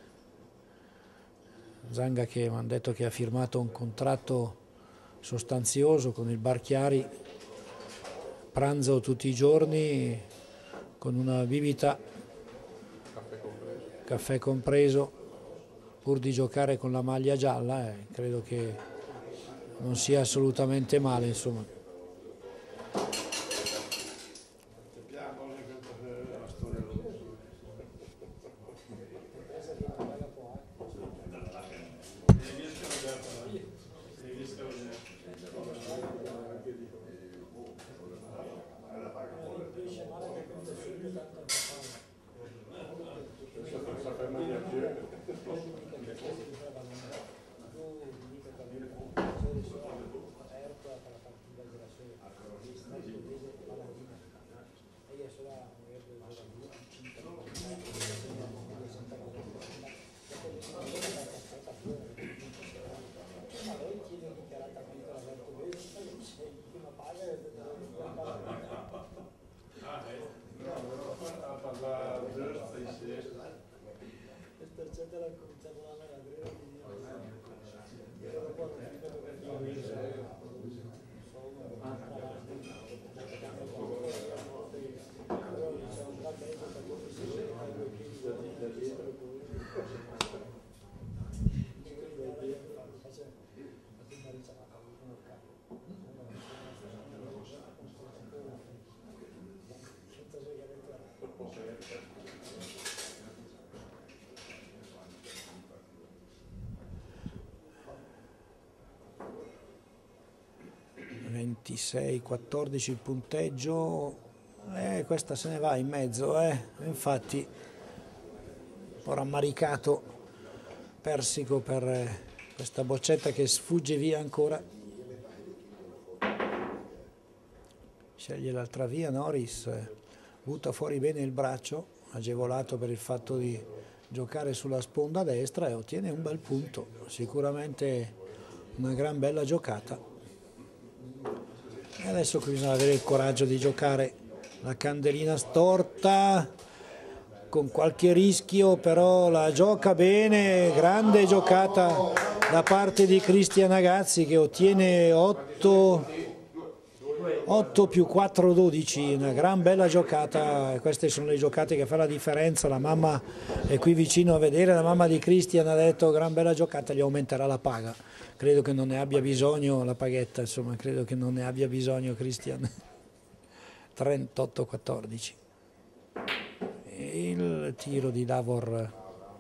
Zanga che mi hanno detto che ha firmato un contratto sostanzioso con il Bar Chiari, pranzo tutti i giorni con una bibita, caffè compreso, pur di giocare con la maglia gialla, credo che non sia assolutamente male, insomma. (26-14) il punteggio, questa se ne va in mezzo, infatti un po' rammaricato Persico per questa boccetta che sfugge via ancora. Sceglie l'altra via Norris, butta fuori bene il braccio, agevolato per il fatto di giocare sulla sponda destra, e ottiene un bel punto, sicuramente una gran bella giocata. E adesso qui bisogna avere il coraggio di giocare la candelina storta, con qualche rischio, però la gioca bene, grande giocata da parte di Cristian Agazzi, che ottiene 8 più 4, 12, una gran bella giocata. Queste sono le giocate che fa la differenza. La mamma è qui vicino a vedere, la mamma di Cristian ha detto gran bella giocata, gli aumenterà la paga. Credo che non ne abbia bisogno, la paghetta, insomma, credo che non ne abbia bisogno Cristian. 38-14. Il tiro di Davor.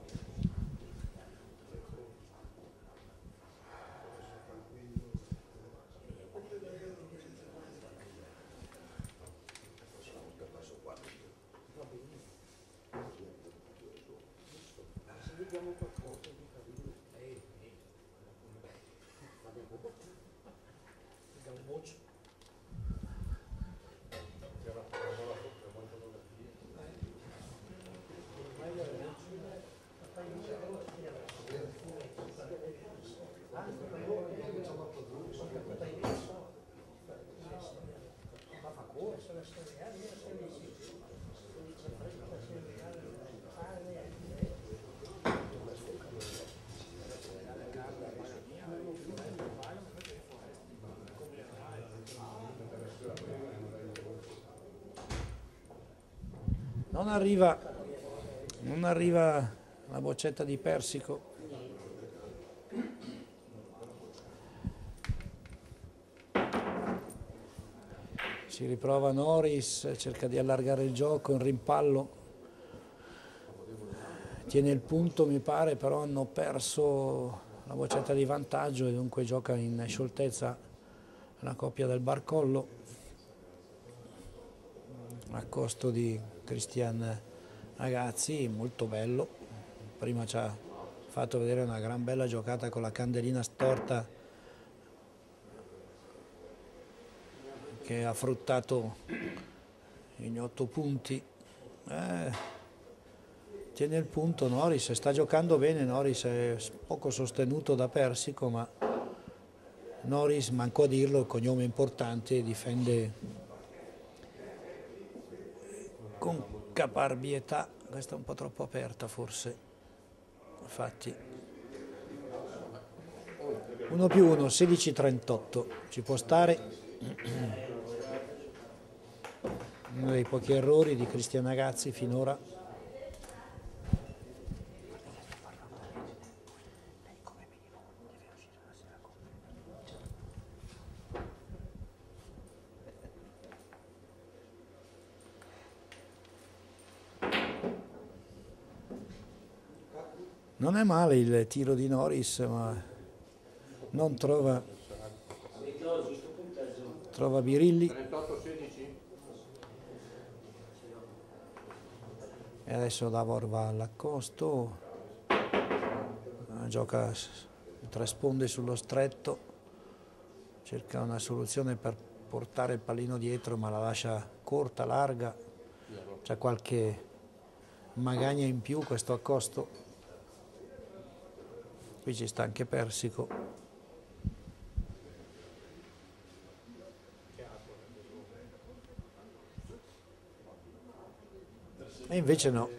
Non arriva la boccetta di Persico. Si riprova Norris, cerca di allargare il gioco, in rimpallo. Tiene il punto mi pare, però hanno perso una boccetta di vantaggio e dunque gioca in scioltezza la coppia del Barcollo a costo di Cristian Agazzi, molto bello. Prima ci ha fatto vedere una gran bella giocata con la candelina storta che ha fruttato gli 8 punti. Tiene il punto Norris, sta giocando bene. Norris è poco sostenuto da Persico, ma Norris, manco a dirlo, il cognome importante, difende con caparbietà. Questa è un po' troppo aperta forse, infatti 1+1, 16-38, ci può stare. Uno dei pochi errori di Cristian Agazzi finora. Non è male il tiro di Norris, ma non trova Birilli. E adesso Davor va all'accosto, gioca 3 sponde sullo stretto, cerca una soluzione per portare il pallino dietro, ma la lascia corta, larga. C'è qualche magagna in più questo accosto. Qui ci sta anche Persico. E invece no.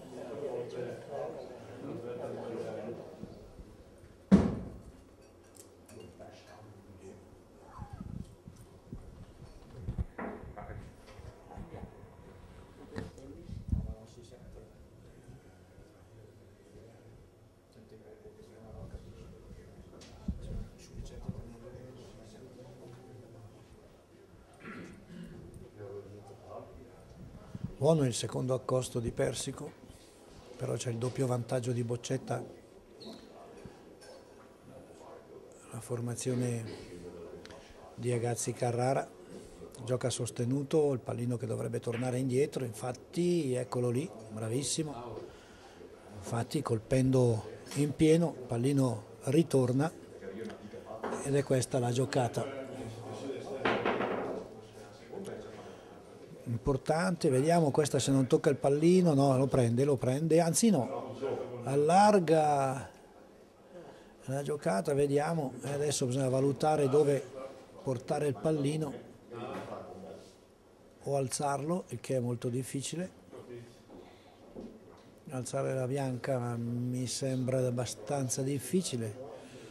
Buono il secondo accosto di Persico, però c'è il doppio vantaggio di Boccetta. La formazione di Agazzi Carrara gioca sostenuto, il pallino che dovrebbe tornare indietro, infatti eccolo lì, bravissimo. Infatti colpendo in pieno il pallino ritorna ed è questa la giocata. Importante, vediamo questa se non tocca il pallino, no, lo prende, anzi no, allarga la giocata, vediamo, e adesso bisogna valutare dove portare il pallino o alzarlo, il che è molto difficile. Alzare la bianca mi sembra abbastanza difficile.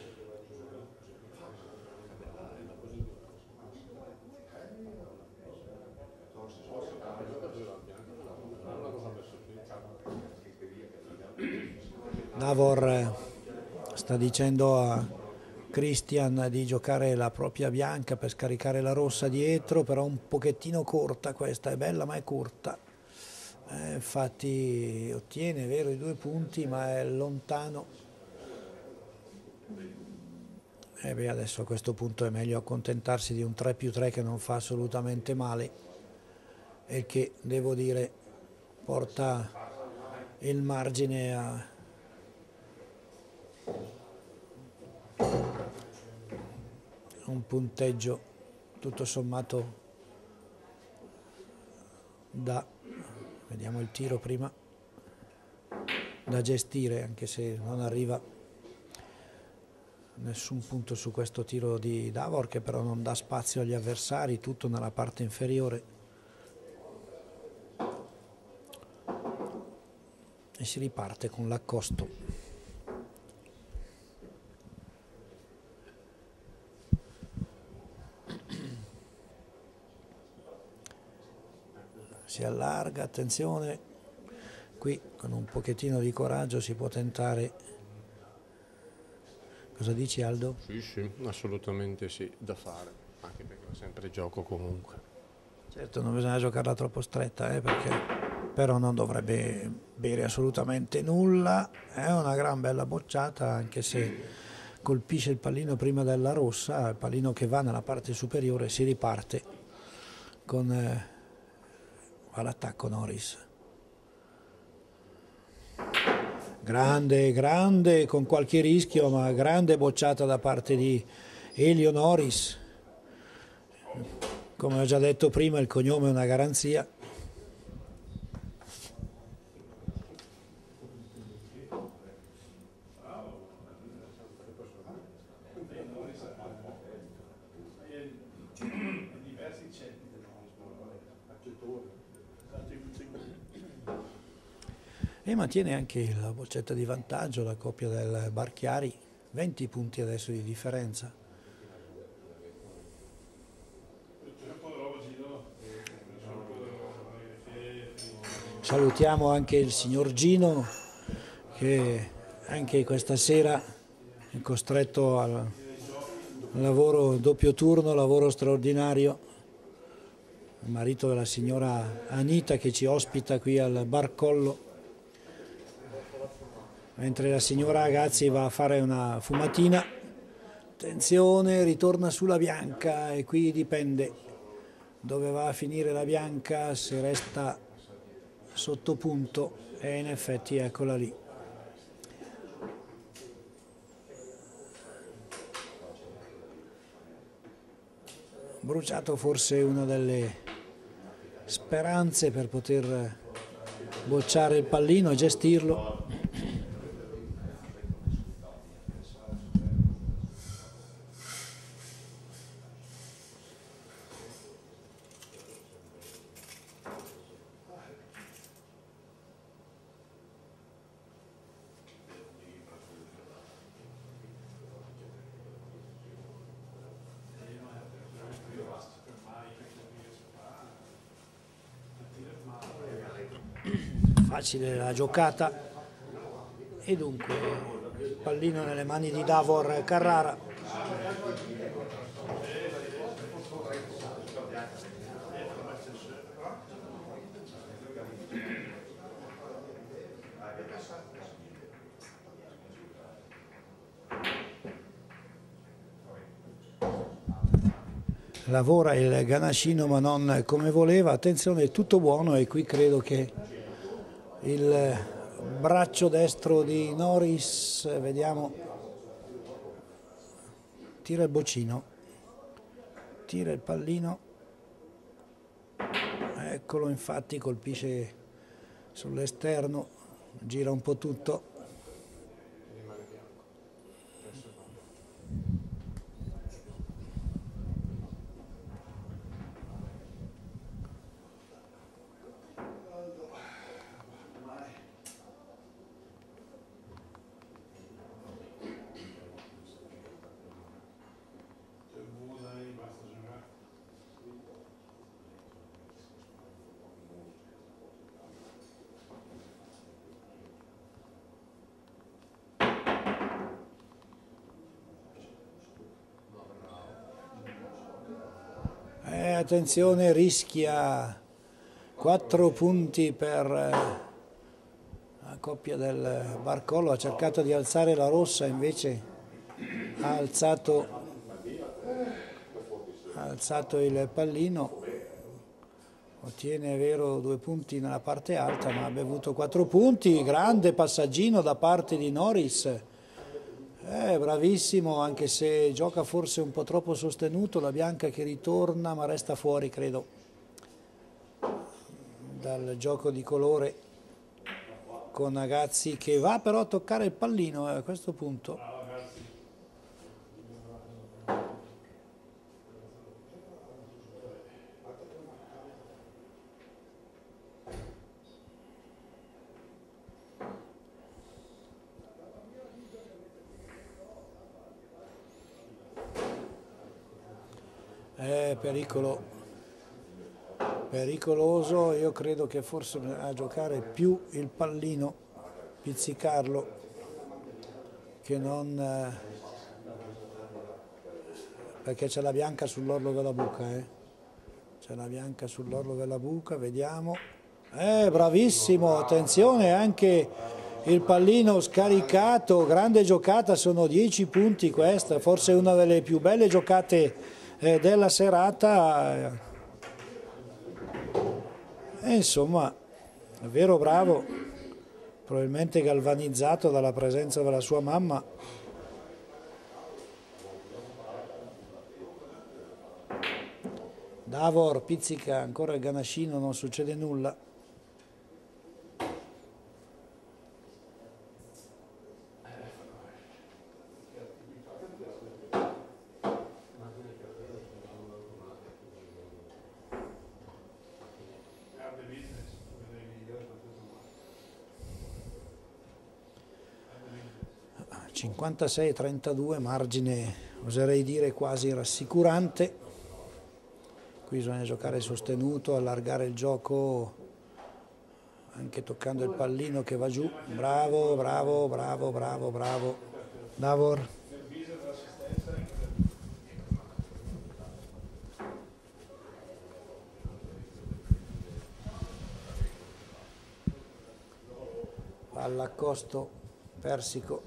Davor sta dicendo a Cristian di giocare la propria bianca per scaricare la rossa dietro, però un pochettino corta questa, è bella ma è corta. Infatti ottiene, è vero, i 2 punti, ma è lontano. E beh, adesso a questo punto è meglio accontentarsi di un 3+3 che non fa assolutamente male e che, devo dire, porta il margine a un punteggio tutto sommato vediamo il tiro prima, da gestire, anche se non arriva nessun punto su questo tiro di Davor, che però non dà spazio agli avversari, tutto nella parte inferiore, e si riparte con l'accosto. Si allarga, attenzione, qui con un pochettino di coraggio si può tentare. Cosa dici, Aldo? Sì, assolutamente sì, da fare, anche perché è sempre gioco comunque. Certo, non bisogna giocarla troppo stretta, perché però non dovrebbe bere assolutamente nulla. È una gran bella bocciata, anche se colpisce il pallino prima della rossa, il pallino che va nella parte superiore, si riparte con all'attacco Norris. Grande, grande, con qualche rischio, ma grande bocciata da parte di Elio Norris. Come ho già detto prima, il cognome è una garanzia. E mantiene anche la boccetta di vantaggio la coppia del Barchiari, 20 punti adesso di differenza. Salutiamo anche il signor Gino che anche questa sera è costretto al lavoro doppio turno, lavoro straordinario, il marito della signora Anita che ci ospita qui al Barcollo, mentre la signora Agazzi va a fare una fumatina. Attenzione, ritorna sulla bianca e qui dipende dove va a finire la bianca, se resta sotto punto, e in effetti eccola lì. Bruciato forse una delle speranze per poter bocciare il pallino e gestirlo. Facile la giocata e dunque il pallino nelle mani di Davor Carrara. Lavora il ganascino ma non come voleva, attenzione, è tutto buono e qui credo che il braccio destro di Norris, vediamo, tira il boccino, tira il pallino, eccolo, infatti colpisce sull'esterno, gira un po' tutto. Attenzione, rischia 4 punti per la coppia del Barcollo, ha cercato di alzare la rossa, invece ha alzato il pallino, ottiene, è vero, 2 punti nella parte alta, ma ha bevuto 4 punti, grande passaggino da parte di Norris. Bravissimo, anche se gioca forse un po' troppo sostenuto, la bianca che ritorna ma resta fuori, credo, dal gioco di colore con Agazzi, che va però a toccare il pallino a questo punto. Pericoloso, io credo che forse bisogna giocare più il pallino, pizzicarlo, che non, perché c'è la bianca sull'orlo della buca, c'è la bianca sull'orlo della buca, vediamo, bravissimo, attenzione, anche il pallino scaricato, grande giocata, sono 10 punti questa, forse una delle più belle giocate della serata. E insomma, davvero bravo, probabilmente galvanizzato dalla presenza della sua mamma. Davor pizzica ancora il ganascino, non succede nulla. Ah, 56-32, margine oserei dire quasi rassicurante. Qui bisogna giocare sostenuto, allargare il gioco anche toccando il pallino che va giù. Bravo, bravo, bravo, bravo, bravo. Davor. Palla a Costo, Persico.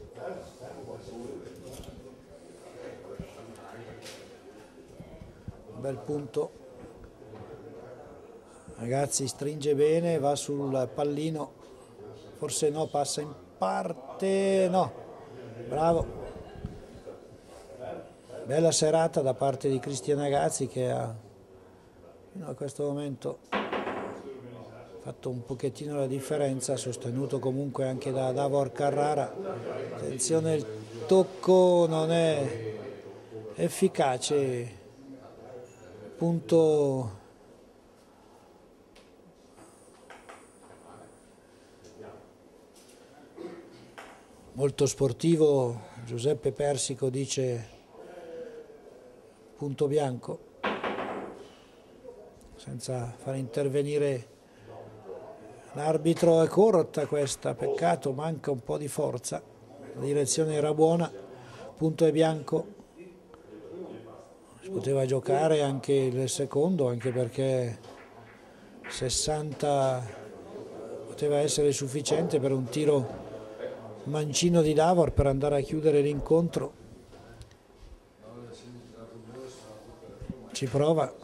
Bel punto. Ragazzi, stringe bene, va sul pallino, forse no, passa in parte, no, bravo. Bella serata da parte di Cristian Agazzi che ha fino a questo momento fatto un pochettino la differenza, sostenuto comunque anche da Davor Carrara. Attenzione, il tocco non è efficace, punto. Molto sportivo, Giuseppe Persico dice punto bianco, senza far intervenire l'arbitro. È corta questa, peccato, manca un po' di forza, la direzione era buona, punto è bianco. Si poteva giocare anche il secondo, anche perché 60 poteva essere sufficiente per un tiro mancino di Davor per andare a chiudere l'incontro. Ci prova.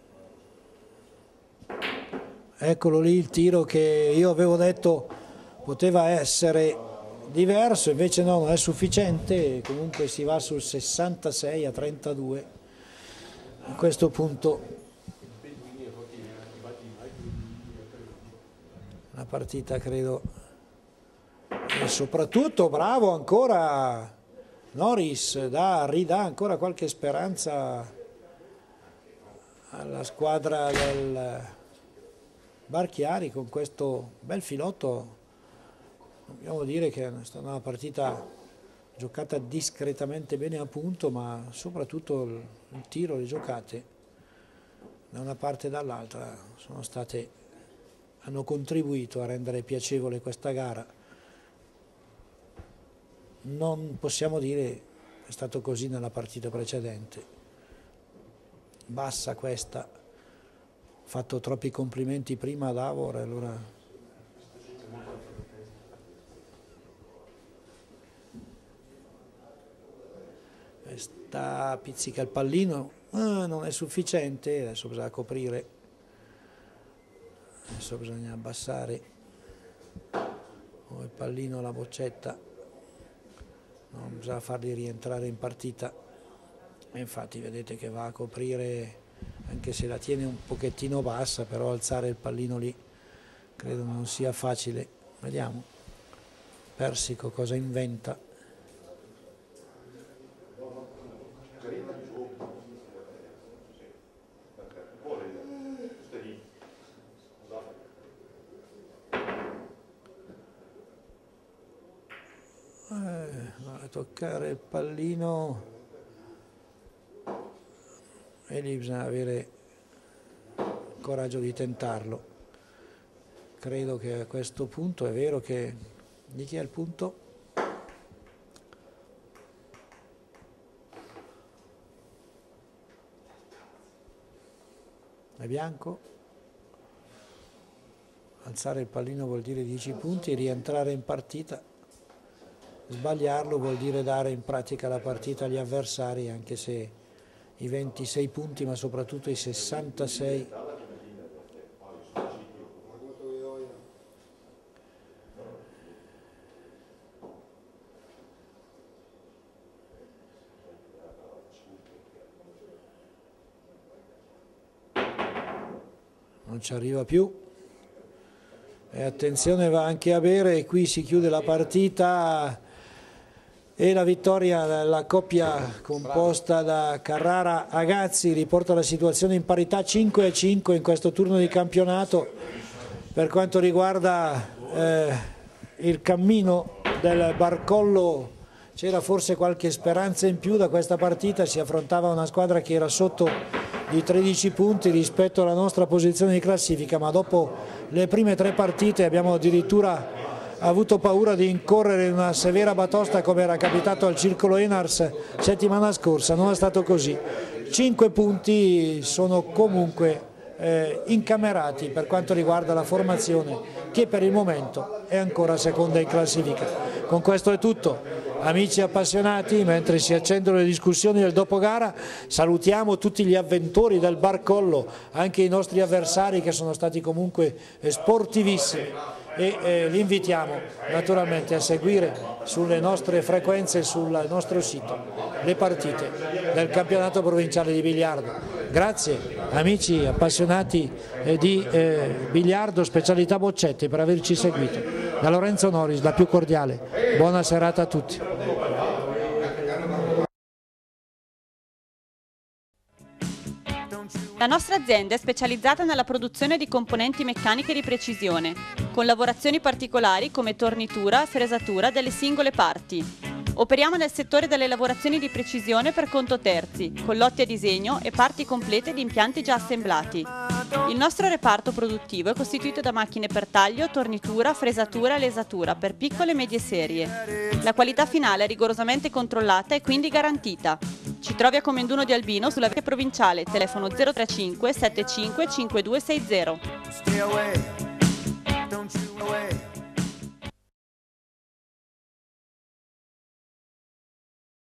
Eccolo lì il tiro che io avevo detto poteva essere diverso, invece no, non è sufficiente. Comunque si va sul 66-32. A questo punto la partita credo. E soprattutto bravo ancora Norris, ridà ancora qualche speranza alla squadra del Barchiari con questo bel filotto. Dobbiamo dire che è stata una partita giocata discretamente bene a punto, ma soprattutto il tiro, le giocate da una parte e dall'altra hanno contribuito a rendere piacevole questa gara. Non possiamo dire che è stato così nella partita precedente. Bassa questa, ho fatto troppi complimenti prima a Davor, allora questa pizzica il pallino, non è sufficiente, adesso bisogna coprire, adesso bisogna abbassare il pallino, la boccetta. Non bisogna farli rientrare in partita, e infatti vedete che va a coprire, anche se la tiene un pochettino bassa, però alzare il pallino lì credo non sia facile. Vediamo Persico cosa inventa. A toccare il pallino e lì bisogna avere il coraggio di tentarlo. Credo che a questo punto è vero che di chi è il punto? È bianco? alzare il pallino vuol dire 10 punti, rientrare in partita, sbagliarlo vuol dire dare in pratica la partita agli avversari, anche se i 26 punti ma soprattutto i 66 non ci arriva più. E attenzione, va anche a bere, e qui si chiude la partita e la vittoria della coppia composta da Carrara-Agazzi riporta la situazione in parità 5-5 in questo turno di campionato. Per quanto riguarda il cammino del Barcollo, c'era forse qualche speranza in più da questa partita, si affrontava una squadra che era sotto di 13 punti rispetto alla nostra posizione di classifica, ma dopo le prime 3 partite abbiamo addirittura avuto paura di incorrere in una severa batosta come era capitato al Circolo Enars settimana scorsa. Non è stato così. 5 punti sono comunque incamerati per quanto riguarda la formazione, che per il momento è ancora seconda in classifica. Con questo è tutto. Amici appassionati, mentre si accendono le discussioni del dopogara, salutiamo tutti gli avventori del Barcollo, anche i nostri avversari che sono stati comunque sportivissimi, e li invitiamo naturalmente a seguire sulle nostre frequenze, sul nostro sito, le partite del campionato provinciale di biliardo. Grazie amici appassionati di biliardo, specialità boccetti, per averci seguito. Da Lorenzo Noris, la più cordiale buona serata a tutti. La nostra azienda è specializzata nella produzione di componenti meccaniche di precisione, con lavorazioni particolari come tornitura e fresatura delle singole parti. Operiamo nel settore delle lavorazioni di precisione per conto terzi, con lotti a disegno e parti complete di impianti già assemblati. Il nostro reparto produttivo è costituito da macchine per taglio, tornitura, fresatura e lesatura per piccole e medie serie. La qualità finale è rigorosamente controllata e quindi garantita. Ci trovi a Comenduno di Albino sulla via provinciale, telefono 035 75 5260.